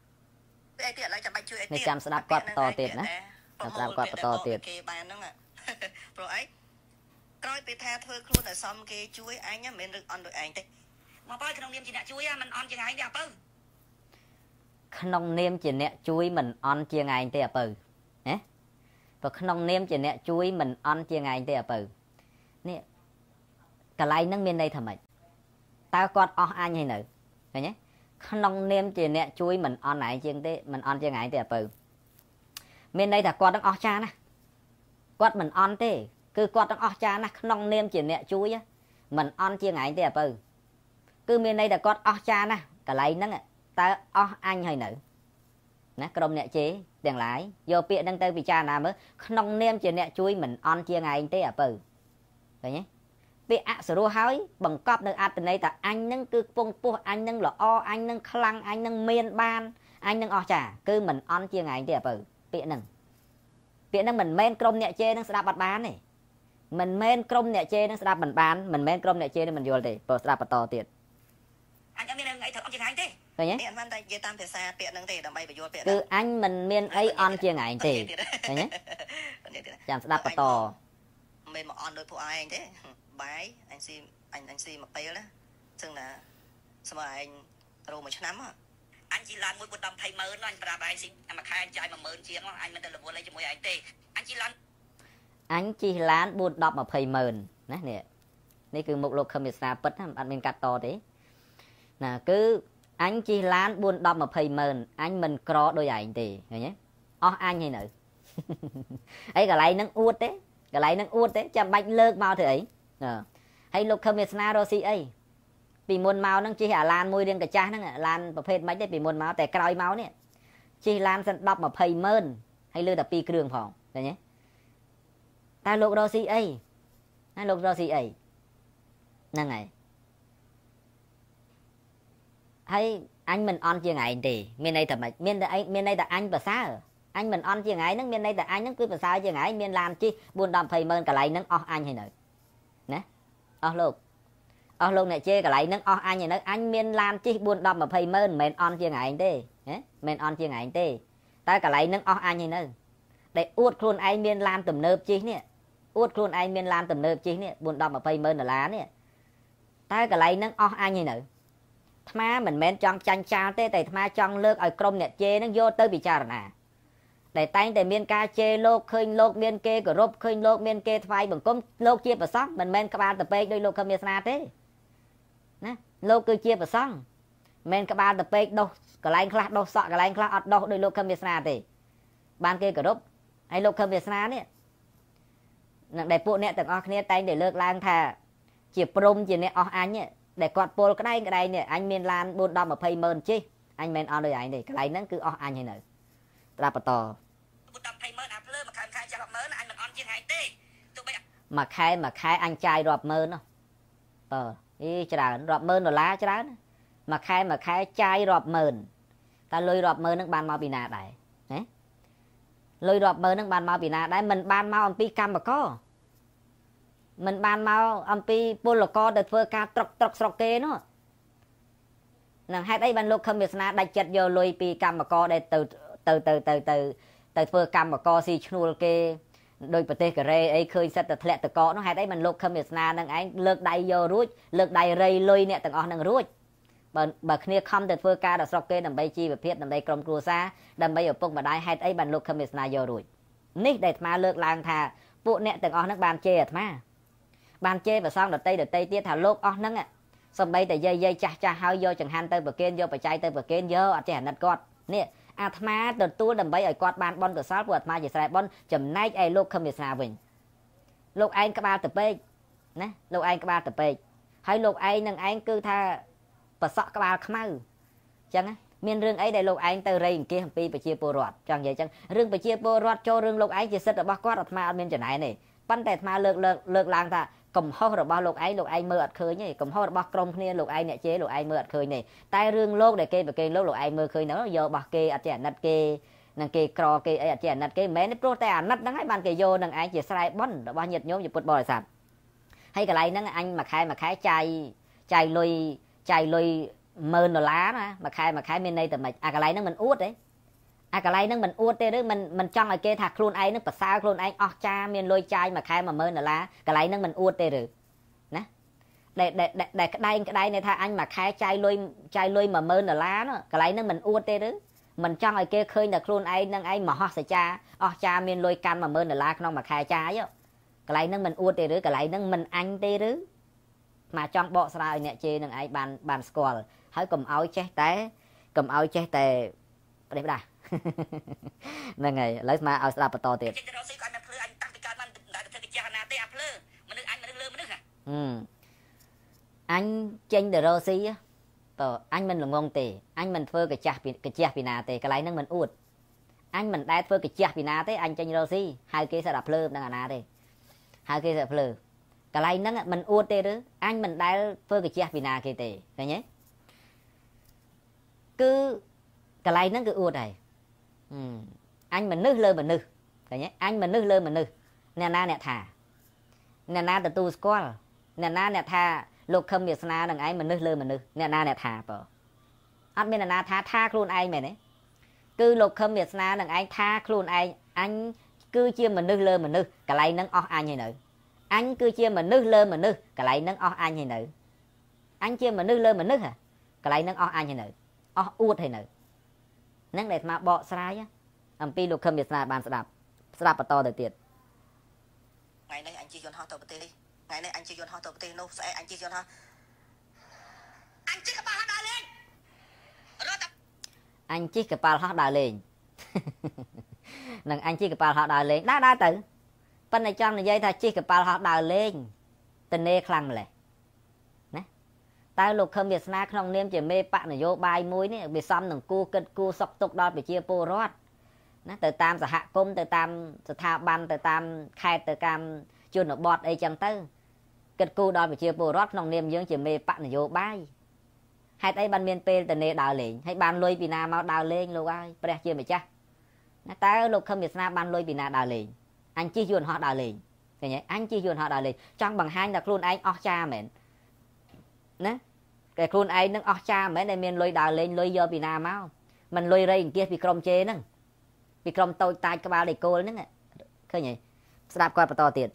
B: này chăm sẽ đạp quạt to tiệt nè đạp quạt to tiệt
C: rồi ấy coi bị tha thôi luôn là xong kia chuối anh nhá mình được on được anh thế
D: mà bao cái nông niêm chỉ đã chuối mình on chừng anh đi à pư
B: nông niêm chỉ nè chuối mình on chia ngày thế à pư và không nêm chỉ nè chuối mình ăn chia ngày thế à bự nè cả lại nâng miền đây thầm mày tao con anh hay nữ rồi nhé không nêm chỉ nè chuối mình ăn này chiên thế mình ăn chia ngày thế à bự miền đây là con đang cha nè con mình ăn thế cứ con đang cha nè không nêm chỉ nè chuối á mình ăn chia ngày thế à bự cứ miền đây là con cha nè cả lại nâng tao anh hay nữ nè cầm nè chế đèn lái vô bịa đang tới bị cha nào mới không nêm chỉ nè chuối mình ăn chia ngày thế à bự rồi nhé bị ạ sửa đua hói bằng cọp nơi ăn từ đây ta anh nâng cứ phong phu anh nâng là anh nâng khăng anh nâng miên ban anh nâng chả cứ mình ăn chia ngày thì à bự bị nâng mình men crom nhẹ chê nâng sẽ đạp bát bán này mình men crom nhẹ chê nâng sẽ đạp mình bán mình men crom nhẹ chê nên mình vô thì bờ đạp to tiền
D: anh em miên ngày thật ăn chia ngày thế
B: rồi nhé cứ anh mình miên ấy ăn chia ngày thì rồi nhé chẳng sẽ đạp to
C: mình mà ăn đôi phụ anh thế bái anh si một tay đóซึ่งlà sao mà anh rồi một năm á
D: anh chỉ làm mỗi một đồng thầy mơn anh ra bài xin mà khai anh trai mà mơn chiếng anh mình là buồn lấy cho mỗi anh tê
B: anh chỉ làm buồn đọc mà thầy mơn nèนี่คือmột lục khâm biệt xa bật anh mình cắt to thế nè cứ anh chỉ làm buồn đọc mà thầy mơn anh mình có đôi ảnh thì rồi nhé anh hay nữ ấy cả lại nâng uất đấy cái lại nâng uất đấy chăm bạch lơ mau thế ấy hay lục khâm biệt xa rồi xí ấy bị môn máu nâng chỉ là lan môi riêng cả cha nâng lanประเภทmấy đấy bị môn máuแต่ក្រោយmáu nè chỉ lan sân đọc mà thầy mơn hay lơ đập pi kêu phòng rồi nhé ta lục rồi xí ấy hay lục rồi xí ấy nâng này hay anh mình on chia ngày thì miền này thật mà miền đây là anh và xa anh mình on chia ngày nâng miền đây là anh nâng cứ và xa chia ngày miền làm chi buồn đầm thầy mơn cả lại nâng anh hay nữa nè lục này chê cả lại nâng anh này nữa anh miền làm chi buồn đầm mà thầy mơn mình on chia ngày thế mình on chia ngày thế ta cả lại nâng anh hay nữa để uất luôn anh miền làm tầm nợp chi nè uất luôn anh miền làm tầm nợp chi nè buồn đầm mà thầy mơn là lá nè ta cả lại nâng anh hay nữa má mình men chọn chanh cha thế tại má chọn lược ở crom nè chê nó vô tới bị cha nè để tay để miền ca chê lô khơi lô miền kê của rộp khơi lô miền kê thay bằng cốm lô chia và sóc mình men các bạn tập bê đôi lô khơi miền na thế nè lô cứ chia và sóc men các bạn tập bê đâu cái lanh khla đâu sọ cái lanh khla ọt đâu đôi lô khơi miền na thế ban kê của rộp hay lô khơi miền na nè để phụ nè từng kia tay để lược lang thà chỉ prom chỉ nè anh nhé để quạt pol cái đây nè anh miền lan buôn đom mà pay mơn chi anh men on đời anh này cái này nó cứ anh hay nữa ra bờ to mà khai anh trai rọp mơn không đi chả rọp mơn rồi lá chả mà khai trai rọp mơn ta lôi rọp mơn nước ban mau bị nà đấy đấy lôi rọp mơn nước ban mau bị nà đấy mình ban mau pi cam mà có mình ban mau âm pi pol co để phơi ca trọc sọc kê nó nè hai đây ban lục khâm biệt na đại chật vô lôi pi cam mà co để từ phơi cam mà co si chnuol kê đôi bờ tê cà rê ấy khơi sét từ lẹ từ co nó hai đây mình lục khâm biệt na nâng anh lược đại vô ruột lược đại rây lôi nè từng nâng ruột bà kia không từ phơi ca để sọc kê đầm bay chi và phiết đầm bay cầm cua xa đầm bay ở pung mà đại hai đây ban lục khâm biệt na vô ruột nít để mà lược lang thà phụ nè từng nước bàn chê mà bàn chê và xong đợt tây tiết thảo lốt nâng ạ xong bây tại dây cha hơi vô chẳng han tới bờ kênh vô phải chạy tới bờ kênh vô ở trẻ nặt cọt nè thà đợt tua đầm bây ở cọt bàn bon của sáu của mà chỉ sai bon chấm nay ai lốt không biết sao mình lốt anh các ba tập bê nè lốt anh các ba tập bê hay lốt anh nâng anh cứ tha và sọ các ba không mau chẳng á miền rừng ấy đây lốt anh tới rây kia hàng pi phải chia bồ rọt chẳng vậy chẳng rừng phải chia bồ rọt cho rừng lốt anh chỉ xịt ở bắc cọt ở mà miền chỗ nàyปั้นแต่มาเลิกลางท่ากลมห่อระบาลูกไอ้เมื่ออัดเคยนี่กลมห่อระบากรมเนี่ยลูกไอ้เนี่ยเจ๊ลูกไอ้เมื่ออัดเคยนี่ใต้เรื่องโลกเด็กเกย์แบบเกย์ลูกไอ้เมื่อเคยเนาะโยบากเกย์อัดเจนัดเกย์นังเกย์กรอเกย์อัดเจนัดเกย์แม้ในโปรแต่อันนัดนั่งให้บ้านเกย์โยนังไอ้เจ๊สไลบอนระบาหยัดโยมอยู่ปุดบ่อยสัตว์ให้กระไรนั่งอันมาขายใจลอยเมินหล้านะมาขายเมนในแต่มากระไรนั่งมันอุดเลยcái này nó mình uất thế đó mình trong cái thạc khuôn ai nó bật sao khuôn ai cha miền lôi chai mà khai mà mơn là lá cái này nó mình uất thế rồi nè để cái đây này tha anh mà khai chai lôi mà mơn là lá nó cái này nó mình uất thế đó mình chăng ở kia khơi là khuôn ai nâng ai mà ho sẽ cha miền lôi can mà mơn là lá không mà khai cha chứ cái này nâng mình uất tê rứ cái này nâng mình anh tê rứ mà trong bộ sao nè chê nâng ai bàn score hãy cầm áo che té đây đã nâng ngày lấy mà áo sạp to tiền anh chênh de Rossi á anh mình là ngon tề anh mình phơi cái chia pina tề cái này nâng mình uất anh mình đai phơi cái chia pina tề anh chênh Rossi hai kia sẽ đạp lơ đang à tề hai kia sẽ đạp lơ cái này nâng mình uất tề đó anh mình đai phơi cái chia pina kia tề cái nhé cứ cái này nâng cứ uất này anh mình nước lơ mình nước cái nhé anh mình nước lơ mình nước nè na nè thả nè na từ tu squall nè na nè thả lục khâm miệt na đằng ấy mình nước lơ mình nước nè na nè thả bờ anh bên na tha khuôn ai mày đấy cứ lục khâm miệt na đằng ấy tha khuôn ai anh cứ chia mình nước lơ mình nước cái này nâng anh như nữ anh cứ chia mình nước lơ mình nước cái này nâng anh như nữ anh chia mình nước lơ mình nước hả cái này nâng anh như nữ uất hay nữ nâng để mà bỏ sai á âm pi lục khâm miệt na bàn sạp to đời tiệt
C: ngày nay anh chỉ dọn ho tàu bê ngày nay anh chỉ dọn ho tàu bê nô sẽ anh chỉ dọn ho anh chỉ cái bao đào lên
B: anh chỉ cái bao đào lên nâng anh chỉ cái bao đào lên đá tử bên này trong này dây ta chỉ cái bao đào lên tình nê khăng lại nè tao lục khâm miệt na không niêm chỉ mê bạn này vô bài mũi này bị xăm nằng cu sọc tục đo bị chia po rót từ tam hạ cung từ tam tha ban từ tam khai từ tam chôn ở bọt ấy chẳng tới kết cu đo bị chia bồ rót nòng niềm dương chỉ mê bạn là vô bay hai tay ban miền tây từ nề đào lên hay ban lôi pina mau đào lên luôn ai bè chia mày cha ta lục khâm việt nam ban lôi pina đào lên anh chi dùn họ đào lên cái nhỉ anh chi dùn họ đào lên trong bằng hai là luôn anh cha mền nè cái luôn anh nâng cha mấy này miền lôi đào lên lôi vô pina mau mình lôi đây kia bị crom chế nè bị crom tôi tai cái bao đầy cô nữa nè khơi nhỉ đạp qua to tiền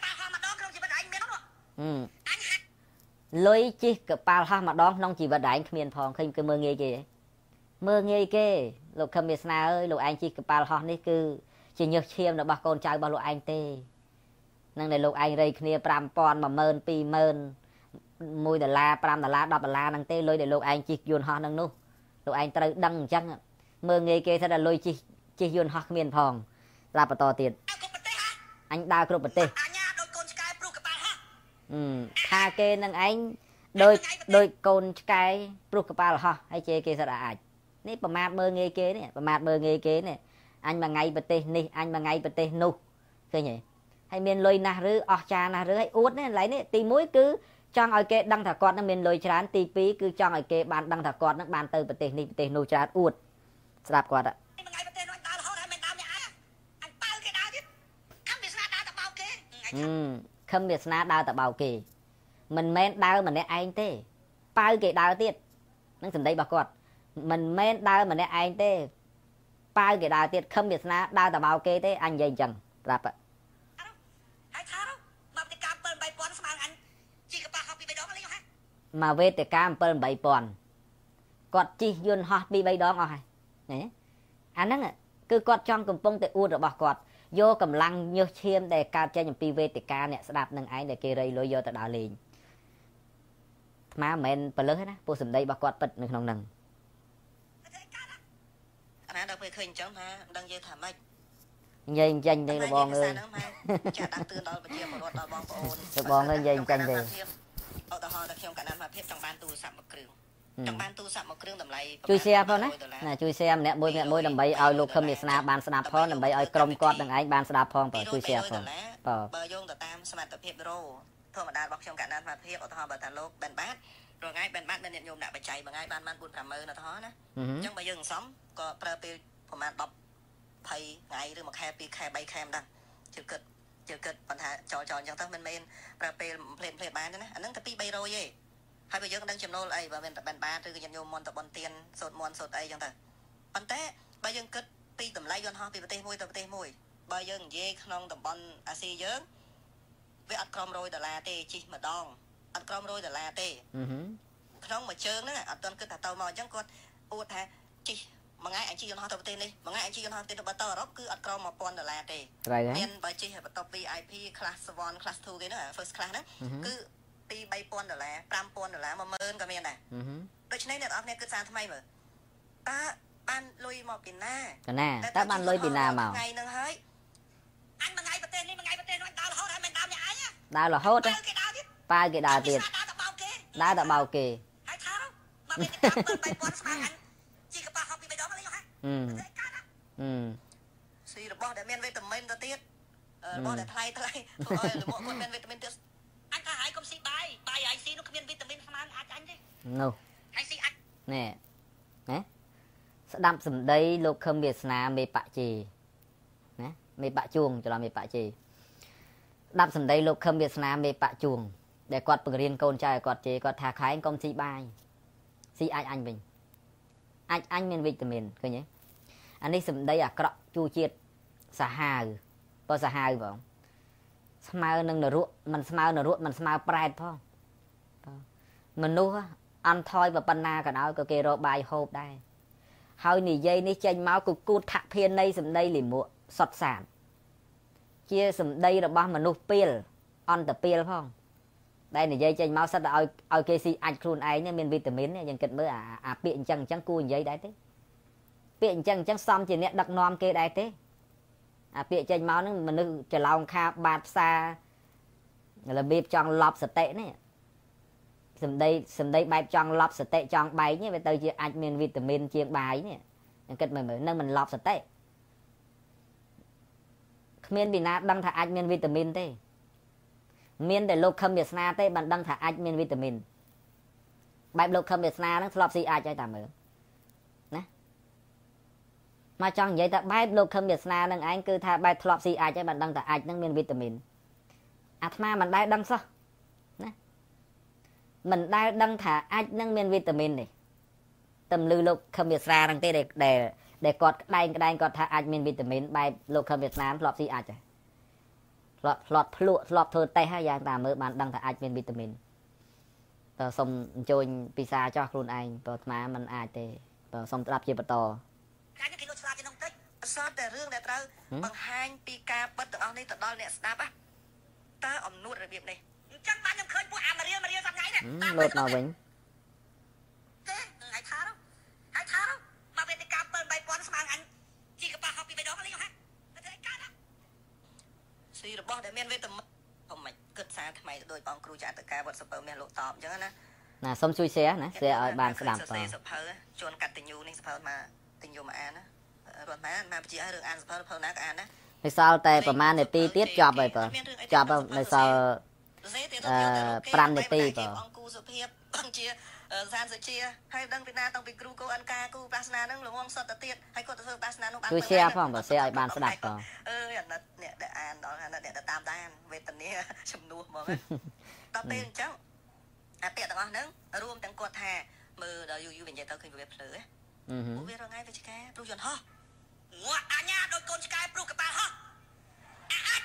B: lôi chi cái bao ha mà đón nông chỉ vật đại miền phòng khơi cái mơ nghe kì lục khâm miệt na ơi lục anh chi cái bao ha này cứ chỉ nhớ chiêm là bà con trai bao lục anh tê năng này lục anh đây kia pram pon mà mơn pi mơn mùi đà la pram đà la đọp đà la năng tê lôi để lục anh chi yun ha năng nu lục anh tới đăng chăng mơ nghe kì thế là lôi chi yun ha miền phòng đạp to tiền anh đào cột bật tê tha kê năng anh đôi con cái prukapal ha hay chê kê sao đã ní bà mát mơ nghe kế này bà mát mơ nghe kế này anh mà ngay bật tê ní anh mà ngay bật tê nu cái nhỉ hay miền lôi na rứ cha na rứ hay út này lấy này tì mũi cứ cho ngồi kê đăng thả con nó miền lôi chán tì pí cứ cho ngồi kê bàn đăng thả con nó bàn từ bật tê ní bật tê nu chán út sạp quạt ạ khâm biệt na đào tập bào kỳ mình men đào mà nè anh tê bao cái đào tiết nó từ đây bà con mình men đào mà nè anh tê bao cái đào tiết khâm biệt na đào tập bào kê tê anh dây chẳng lạp ạ mà về từ cam pơn bảy pòn cọt chi yun hot bi bay đó ngồi này anh đó cứ cọt trong cùng pông từ u rồi bà cọt vô cầm lăng như chiêm để cao cho những PVTK nè sẽ đạp nâng ái để kê rây lôi vô tại đảo liền má mẹn bà lớn hết á vô sầm đây bà quạt bật nâng nông nâng
C: anh đã phải khơi chẳng mà đang dây thảm mạch
B: dây chanh đây là bòn ơi bòn ơi dây chanh đây chui xe thôi nè chui xe nè môi làm bậy ao lục khâm miệt na bàn sạp phong làm bậy ao crom cọt đằng anh bàn sạp phong phải chui xe phong
C: bờ yong tam smart tập hiệp rô thôi mà đa bọc trong cả nan mà hiệp ở thọ bờ tàn lô bền bát rồi ngay bền bát nên nhận nhôm đã bị chạy mà ngay ban man buôn làm mơ là thọ nè trong bờ yong sống có prepare của man bọc thầy ngay rồi một happy khe bay khem đằng chữ kịch bản thà trò trong tâm men prepare play bán đấy nè anh nâng tập bay rồi vậy hai bây giờ đang chìm nô lại và bên bàn ba từ nhận nhôm mòn tập bòn tiền sột ấy chẳng ta bắn té bây giờ cất pi tầm lay yon ho pi tập tê mùi bây giờ dê không tầm bòn asi dớn với ăn crom rồi là tê chi mà đong ăn crom rồi là tê không mà trơn nữa ăn toàn cứ thà tàu mò chẳng con ô thà chi មួយថ្ងៃអញជិះយន្តហោះទៅប្រទេសនេះមួយថ្ងៃអញជិះយន្តហោះទៅបតអឺរ៉ុបគឺអត់ក្រ$1000ទេមានបើជិះបន្ទប់ VIP class 1 class 2គេហ្នឹង first class ហ្នឹងគឺពី$3000 $5000 $10000ក៏មានដែរដូច្នេះអ្នកនរគ្នាគិតសារថ្មីមើលតើបានលុយមកពីណាតើបានលុយពីណាមកថ្ងៃហ្នឹងហើយអញមួយថ្ងៃប្រទេសនេះមួយថ្ងៃប្រទេសនោះដើររហូតហើយមិនដើរម្នាក់ឯង
B: ដើររហូតប៉ាគេដើរទៀតដើរទៅបោកគេ
C: ហើយថាមកមានតែ$3000ស្មើអញជីកប៉ាហប់ពី3ដងលេងហ៎ស៊ីរបស់ដែលមានវីតាមីនទៅទៀតរបស់ដែលថ្លៃធ្វើឲ្យលមកគាត់មានវីតាមីនទៀតអញថាហើយកុំស៊ីបាយហើយស៊ីនោះគ្មានវីតាមីនស្មើអាចអញទេ
B: នោះ
C: ហើយស៊ីអញ
B: នេះណាស្ដាប់សម្ដីលោកខឹមវាសនាមេបច្ចេណាមេបច្ជួងច្រឡំមេបច្ចេស្ដាប់សម្ដីលោកខឹមវាសនាមេបច្ជួងដែលគាត់បង្រៀនកូនចៅឲ្យគាត់ជេរគាត់ថាខែងកុំស៊ីបាយស៊ីអាចអញវិញអាចអញមានវីតាមីនឃើញទេអានេះសម្ដីអាក្រក់ជួជាតិសាហាវបើសាហាវបងស្មើនឹងនរកមិនស្មើនរកមិនស្មើប្រែតផងមនុស្សអន់ថយប៉ុណ្ណាក៏ដោយក៏គេរកបាយហូបដែរហើយនិយាយនេះចេញមកគឺគូតថភាននៃសម្ដីលិមួកសុតសានជាសម្ដីរបស់មនុស្សពីលអន្តពីលផងដែលនិយាយចេញមកសិតតែឲ្យគេស៊ីអាចខ្លួនឯងមានវីតាមីនយើងគិតមើលអាពាក្យអញ្ចឹងគួរនិយាយដែរទេពាក្យអញ្ចឹងសមជាអ្នកដឹកនាំគេដែរទេអាពាក្យចេញមកហ្នឹងមនុស្សច្រឡោមខាបាតផ្សាររបៀបចង់លប់សតិនេះសម្ដីបែបចង់លប់សតិចង់បែកនេះវាទៅជាអាចមានវីតាមីនជាងបាយនេះខ្ញុំគិតមើលនៅមិនលប់សតិគ្មានពីណាដឹងថាអាចមានវីតាមីនទេមានតែលោកខឹមវាសនាទេបានដឹងថាអាចមានវីតាមីនបែបលោកខឹមវាសនាហ្នឹងធ្លាប់ស៊ីអាចហើយតាមមើលណាមកចង់និយាយថាបែបលោកខឹមវាសនាហ្នឹងឯងគឺថាបែបធ្លាប់ស៊ីអាចហើយបានដឹងថាអាចហ្នឹងមានវីតាមីនអាត្មាមិនដែលដឹងសោះណាមិនដែលដឹងថាអាចហ្នឹងមានវីតាមីនទេតែលឺលោកខឹមវាសនាហ្នឹងទេដែលគាត់ក្តែងគាត់ថាអាចមានវីតាមីនបែបលោកខឹមវាសនាធ្លាប់ស៊ីអាចហើយធ្លាប់ភ្លក់ធ្លាប់ធ្វើតេស្តហើយយ៉ាងតាមមើលបានដឹងថាអាចមានវីតាមីនតើសូមអញ្ជើញពិសាចោះខ្លួនឯងបើអាត្មាមិនអាចទេបើសូមស្ដាប់ជាបន្ត
C: តែគេលោកឆ្លាតជានោះតិចសតតែរឿងដែលត្រូវបង្ហាញពីការពិតទាំងអស់នេះទៅដល់អ្នកស្ដាប់តើអំនួតរបៀបនេះអញ្ចឹងបានខ្ញុំឃើញពួកអាមេរៀលសប្តាហ៍នេះ
B: លោតមកវិញ
C: ទេហើយថាមកវេទិកា$3000ស្មើអញជីកប៉ាហប់ពី3ដងលេងហ៎តែឯកាត់ស៊ីរបស់ដែលមានវីតាមីនខ្ញុំមិនគិតសារថ្មីទៅដោយបងគ្រូចាត់តការវត្តសពើមាសលោកតបអញ្ចឹង
B: ណាសូមជួយ share ណា share ឲ្យបានស្ដាប់
C: បងសភៅជួនកតញ្ញូនេះសភៅមកទិញយកមកអានណារត់មកបញ្ជាឲ្យរឿងអានសភៅណាក៏អានណា
B: នៅសល់តែប្រហែលនាទីទៀតចប់ហើយបងចប់នៅសល់5នាទីបង
C: អង្គសុភាពបងជាសានសុជាហើយដឹងពីណាតាំងពីគ្រូកូអិនកាគ្រូបាសនានឹងលោកងសុតទៅទៀតហើយគាត់ទៅធ្វើបាសនានោះបាន
B: ជួយ share ផងបើ share ឲ្យបានស្ដាប់បង
C: អាណិតអ្នកដែលអានដល់អាណិតអ្នកដែលតាមដានវេទនាចំនួនហ្មងដល់ពេលអញ្ចឹងអាពាក្យទាំងអស់ហ្នឹងរួមទាំងគាត់ថាមើលដល់យូរនិយាយទៅឃើញវាភ្លឺពួកវារងាយវិជ្ជការព្រោះយន្តហោះងាក់អញ្ញាដោយកូនឆ្កែព្រោះកប៉ាល់ហោះអាច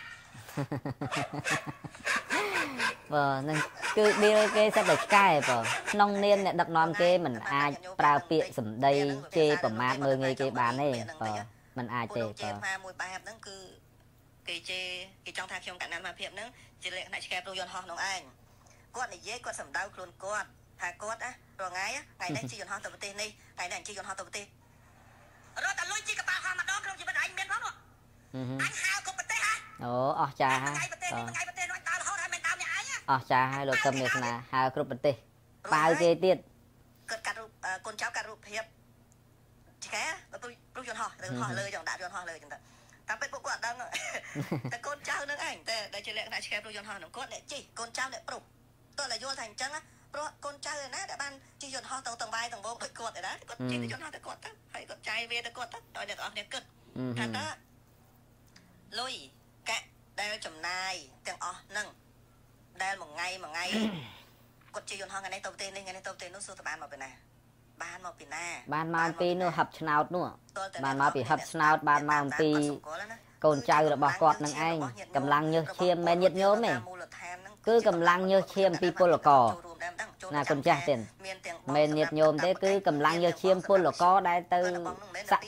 B: បើនឹងគឺឌីលគេសិតតែឆ្កែបងក្នុងនាមអ្នកដឹកនាំគេមិនអាចប្រើពាក្យសម្ដីគេប្រមាថមើលងាយគេបានទេបងមិនអាចទេ
C: បងមួយបែបហ្នឹងគឺគេចង់ថាខ្ញុំកណ្ដាលមកភាពហ្នឹងជាលក្ខណៈឆ្កែព្រោះយន្តហោះក្នុងឯងគាត់និយាយគាត់សម្ដៅខ្លួនគាត់ថាគាត់រងាយថ្ងៃនេះជិះយន្តហោះទៅប្រទេសនេះថ្ងៃនេះជិះយន្តហោះទៅប្រទេសរត់តែលុយជីកប៉ាល់ហោះម្ដងក្នុងជីវិតឯងមានផងនោះអញហៅគ្រប់ប្រទេសហ៎
B: អូអស់ចាហើយ
C: ថ្ងៃប្រទេសនេះថ្ងៃប្រទេសនោះដើររហូតហើយមិនដើរម្នាក់ឯង
B: អស់ចាហើយលោកកឹមវាសនាហៅគ្រប់ប្រទេសប៉ាវគេទៀត
C: គាត់កាត់រូបកូនចៅកាត់រូបភាពឆ្កែព្រោះយន្តហោះរឿងហោះលើចង់ដាក់យន្តហោះលើចឹងទៅតាមពេលពួកគាត់អត់ដឹងតែកូនចៅនឹងឯងតែដែលជាលក្ខណៈឆ្កែព្រោះយន្តហោះនឹងគាត់អ្នកជិះកូនចៅអ្នកប្រុសតើតែយល់ថាអញ្ចឹងព្រោះកូនចៅណាដែលបានជិះយន្តហោះទៅទាំងវាយទាំងវងដូចគាត់ឯណាគាត់ជិះយន្តហោះទៅគាត់ទៅហើយគាត់ចាយវាទៅគាត់ទៅដល់អ្នកទាំងអស់គ្នាគិតថាតើលុយកាក់ដែលចំណាយទាំងអស់ហ្នឹងដែលមួយថ្ងៃគាត់ជិះយន្តហោះថ្ងៃនេះទៅប្រទេសនេះថ្ងៃនេះទៅប្រទេសនោះសួរតើបានមកពីណាបានមកពីណា
B: បានមកពីនោះហឹបឆ្នោតនោះបានមកពីហឹបឆ្នោតបានមកពីកូនចៅរបស់គាត់នឹងឯងកម្លាំងញើសឈាមមិនញាតញោមទេគឺកម្លាំងញើសឈាមពីពលករណាកូនចាស់ទៀតមិនញាតញោមទេគឺកម្លាំងញើសឈាមពលករដែលទៅសាក់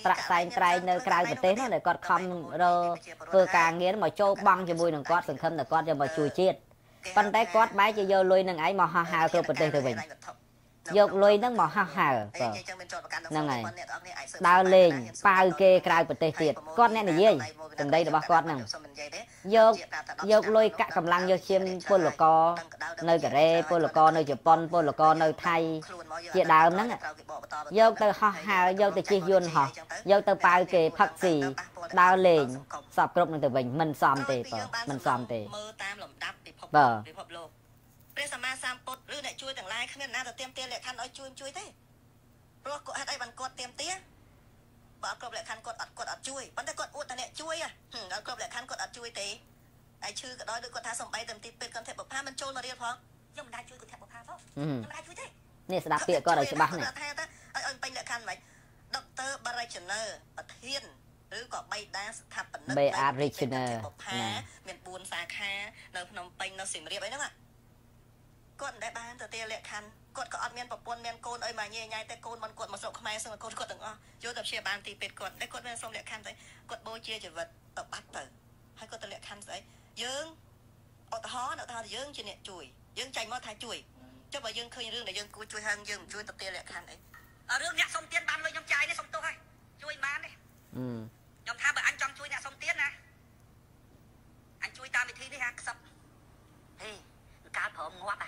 B: ប្រាក់សែងត្រែងនៅក្រៅប្រទេសនោះដែលគាត់ខំរធ្វើការងារមកចូលបង់ជាមួយនឹងគាត់សង្ឃឹមតែគាត់យកមកជួយជាតិប៉ុន្តែគាត់បែរជាយកលុយនឹងឯងមកហោះហើរគ្រប់ប្រទេសទៅវិញយកលុយហ្នឹងមកហោះហើរហ្នឹងហើយដើរលេងប៉ាវគេក្រៅប្រទេសទៀតគាត់អ្នកនិយាយសម្ដីរបស់គាត់ហ្នឹងយកលុយកាក់កម្លាំងយកជាពលករនៅកូរ៉េពលករនៅជប៉ុនពលករនៅថៃជាដើមហ្នឹងយកទៅហោះហើរយកទៅជិះយន្តហោះយកទៅប៉ាវគេផឹកស៊ីដើរលេងសពគ្រប់នឹងទៅវិញមិនសមទេបងមិនសមទេ
C: មើលតាមលំដាប់ពិភពលោកព្រះសម្មាសម្ពុទ្ធឬអ្នកជួយទាំងឡាយគ្មានណាទៅទៀមទាលក្ខខណ្ឌឲ្យជួយទេព្រោះគាត់ហេតុអីបានគាត់ទៀមទាបើអត់គ្រប់លក្ខខណ្ឌគាត់អត់ជួយប៉ុន្តែគាត់អួតតែអ្នកជួយដល់គ្រប់លក្ខខណ្ឌគាត់អត់ជួយទេហើយឈឺក៏ដោយដូចគាត់ថាសំបីតែទីពេទ្យគាត់ធាក់បុផាមិនចូលមករៀនផងខ្ញុំមិនដែរជួយគាត់ធាក់បុផាផងខ្ញុំមិនដែរជួយទេ
B: នេះស្ដាប់ពាក្យគាត់ឲ្យច្បាស់នេះ
C: ថាឲ្យពេញលក្ខខណ្ឌមិនដុកទ័រ Barachaner ប្រធានឬក៏បៃតាស្ថាបនិក
B: Barachaner
C: មាន4សាខានៅភ្នំពេញនៅសៀមរាបអីហ្នឹងគាត់មិនដែលបានទៅទាលក្ខខណ្ឌគាត់ក៏អត់មានប្រពន្ធមានកូនអីមកញ៉ៃញ៉ៃតែកូនមិនគាត់មកស្រុកខ្មែរសឹងកូនគាត់ទាំងអស់យកទៅព្យាបាលទីពេទ្យគាត់តែគាត់មានសុំលក្ខខណ្ឌស្អីគាត់បូជាជីវិតទៅបាត់ទៅហើយគាត់ទៅលក្ខខណ្ឌស្អីយើងឧទាហរណ៍ថាយើងជាអ្នកជួយយើងចាញ់មកថាជួយចុះបើយើងឃើញរឿងដែលយើងគួរជួយហើយយើងមិនជួយទៅទាលក្ខខណ្ឌអីរឿងអ្នកសុំទានបានលុយខ្ញុំចាយនេះសុំទោសហើយជួយបានទេខ្ញុំថាបើអញចង់ជួយអ្នកសុំទានណាអញជួយតាមវិធីនេះហាខ្សឹបហេកាលព្រមងាប់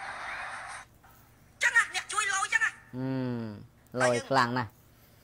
C: ចឹងអ្នកជួយលុយចឹង
B: លុយខ្លាំងណាស់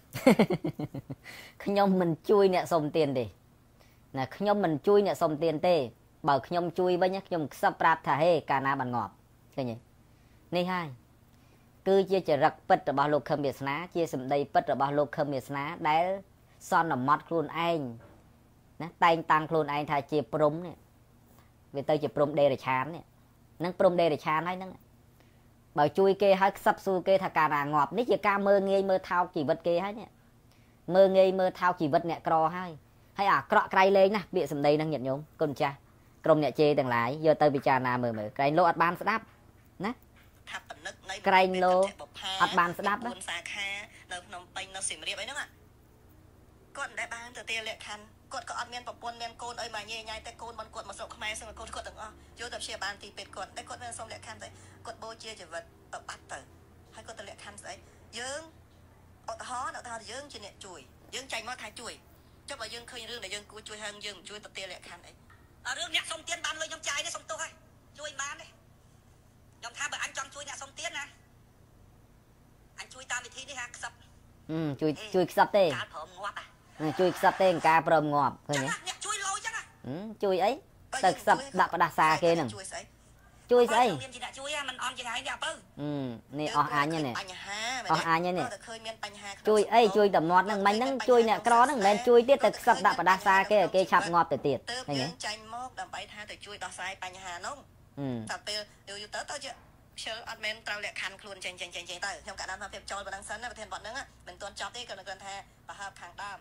B: ខ្ញុំមិនជួយអ្នកសុំទានទេណាខ្ញុំមិនជួយអ្នកសុំទានទេបើខ្ញុំជួយវិញខ្ញុំខ្សឹបប្រាប់ថាហេកាលណាបានងាប់ឃើញទេនេះហើយគឺជាចរិតពិតរបស់លោកខឹមវាសនាជាសម្ដីពិតរបស់លោកខឹមវាសនាដែលសន្មត់ខ្លួនឯងណាតែងតាំងខ្លួនឯងថាជាព្រំនេះវាទៅជាព្រំដេរឆាននេះនឹងព្រំដេរឆានហើយហ្នឹងបើជួយគេហើយខ្សឹបស៊ូគេថាកាលណាងាប់នេះជាការមើលងាយមើលថោកជីវិតគេហើយនេះមើលងាយមើលថោកជីវិតអ្នកក្រហើយអាក្រក់ក្រៃលែងណាស់ពាក្យសម្ដីហ្នឹងញាតិញោមគុណចាស់ក្រុមអ្នកជេរទាំងឡាយយកទៅពិចារណាមើលក្រែងលោកអត់បានស្ដាប់ណា
C: ថាបនិកនៃ
B: ក្រែងលោកអត់បានស្ដាប់ណា
C: 4សាខានៅភ្នំពេញនៅសៀមរាបអីហ្នឹងគាត់មិនដែលបានទៅទាលក្ខខណ្ឌគាត់ក៏អត់មានប្រពន្ធមានកូនអីមកញ៉ៃញ៉ៃតែកូនមិនគាត់មកស្រុកខ្មែរសឹងកូនគាត់ទាំងអស់យកទៅព្យាបាលទីពេទ្យគាត់តែគាត់មានសុំលក្ខខណ្ឌស្អីគាត់បូជាជីវិតទៅបាត់ទៅហើយគាត់ទៅលក្ខខណ្ឌស្អីយើងឧទាហរណ៍ថាយើងជាអ្នកជួយយើងចាញ់មកថាជួយចុះបើយើងឃើញរឿងដែលយើងគួរជួយហើយយើងមិនជួយទៅទាលលក្ខខណ្ឌអីរឿងអ្នកសុំទានបានលុយខ្ញុំចាយនេះសុំទោសហើយជួយបានទេខ្ញុំថាបើអញចង់ជួយអ្នកសុំទានណាអញជួយតាមវិធីនេះហាខ្សឹប
B: ជួយខ្សឹបទេ
C: កាលព្រមងាប់
B: ជួយខ្សឹបទេការព្រមងាប់ឃើញទេ
C: អ្នកជួយលុយចឹង
B: ជួយអីទៅខ្សឹបដាក់ផ្ដាសាគេហ្នឹងជួយស្អី
C: មានជាអ្នកជួយមិនអន់ជាងហើយនេះអពើ
B: នេះអស់អញនេះ
C: បញ្ហា
B: អស់អញនេះ
C: ឃើញមានបញ្ហា
B: ជួយអីជួយតំណត់ហ្នឹងមិញហ្នឹងជួយអ្នកក្រហ្នឹងមិនមែនជួយទៀតទៅខ្សឹបដាក់ផ្ដាសាគេឲ្យគេឆាប់ងាប់ទៅទៀត
C: ឃើញទេចាញ់មកដើម្បីថាទៅជួយដោះស្រាយបញ្ហាហ្នឹងតែពេលយូរទៅជាខ្ជិលអត់មែនត្រូវលក្ខខណ្ឌខ្លួនចេញទៅខ្ញុំកាត់ដល់ភាពចូលប៉ុណ្ណឹងសិនណាប្រធានបទហ្នឹងមិនទាន់ចប់ទេគាត់គាត់ថាប្រហើបខាងដើម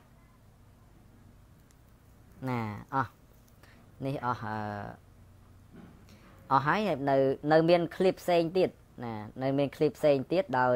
B: ណាអស់នេះអស់ហើយនៅមានคลิปផ្សេងទៀតណានៅមានคลิปផ្សេងទៀតដោយ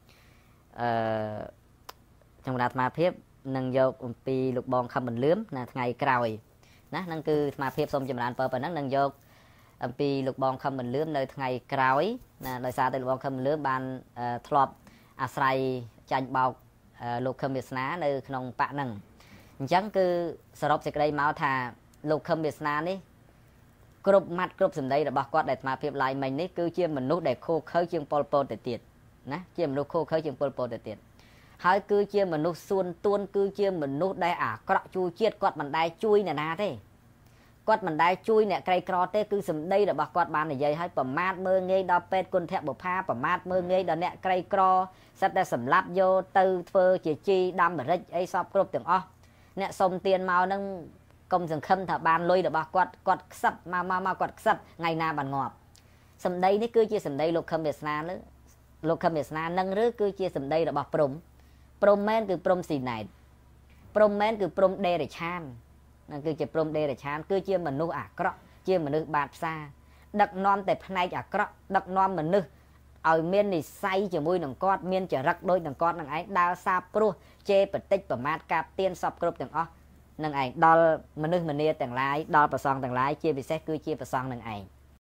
B: ចំណាត់អាត្មាភាពនឹងយកអំពីលោកបងខំបន្លឿមណាថ្ងៃក្រោយណាហ្នឹងគឺអាត្មាភាពសូមចម្រើនពរប៉ុណ្ណឹងនឹងយកអំពីលោកបងខំបន្លឿមនៅថ្ងៃក្រោយណាដោយសារតែលោកបងខំបន្លឿមបានធ្លាប់អាស្រ័យចាញ់បោកលោកខឹមវាសនានៅក្នុងបកហ្នឹងអញ្ចឹងគឺសរុបសេចក្តីមកថាលោកខឹមវាសនានេះគ្រប់ម៉ាត់គ្រប់សម្ដីរបស់គាត់ដែលអាត្មាភាពឡាយមិញនេះគឺជាមនុស្សដែលខូខើជាងប៉ុលពតទៅទៀតណាជាមនុស្សខូខើជាងប៉ុលពតទៅទៀតហើយគឺជាមនុស្សសួនទួនគឺជាមនុស្សដែលអាក្រក់ជួយជាតិគាត់មិនដែលជួយអ្នកណាទេគាត់មិនដែលជួយអ្នកក្រីក្រទេគឺសម្ដីរបស់គាត់បាននិយាយឲ្យប្រមាថមើងងាយដល់ពេទ្យគុណធបុផាប្រមាថមើងងាយដល់អ្នកក្រីក្រសិតតែសម្លាប់យកទៅធ្វើជាជីដាំបរិចអីសពគ្រប់ទាំងអស់អ្នកសុំទានមកនឹងកុំសង្ឃឹមថាបានលុយរបស់គាត់ខ្សឹបមកគាត់ខ្សឹបថ្ងៃណាបានងាប់សម្ដីនេះគឺជាសម្ដីលោកខឹមវាសនាលោកខឹមវាសនានឹងឬគឺជាសម្ដីរបស់ព្រំមែនគឺព្រំស៊ីណែតព្រំមែនគឺព្រំដេរឆានนั่นគឺជាព្រំដេរឆានគឺជាមនុស្សអាក្រក់ជាមនុស្សបាតផ្សាដឹកនាំតែផ្នែកអាក្រក់ដឹកនាំមនុស្សឲ្យមាននិស័យជាមួយនឹងគាត់មានចរិតដូចនឹងគាត់នឹងឯងដើរសាព្រោះជេរបតិចប្រមាថកាបទៀនសពគ្រប់ទាំងអស់នឹងឯងដល់មនុស្សម្នាទាំងឡាយដល់ប្រសងទាំងឡាយជាពិសេសគឺជាប្រសងនឹងឯង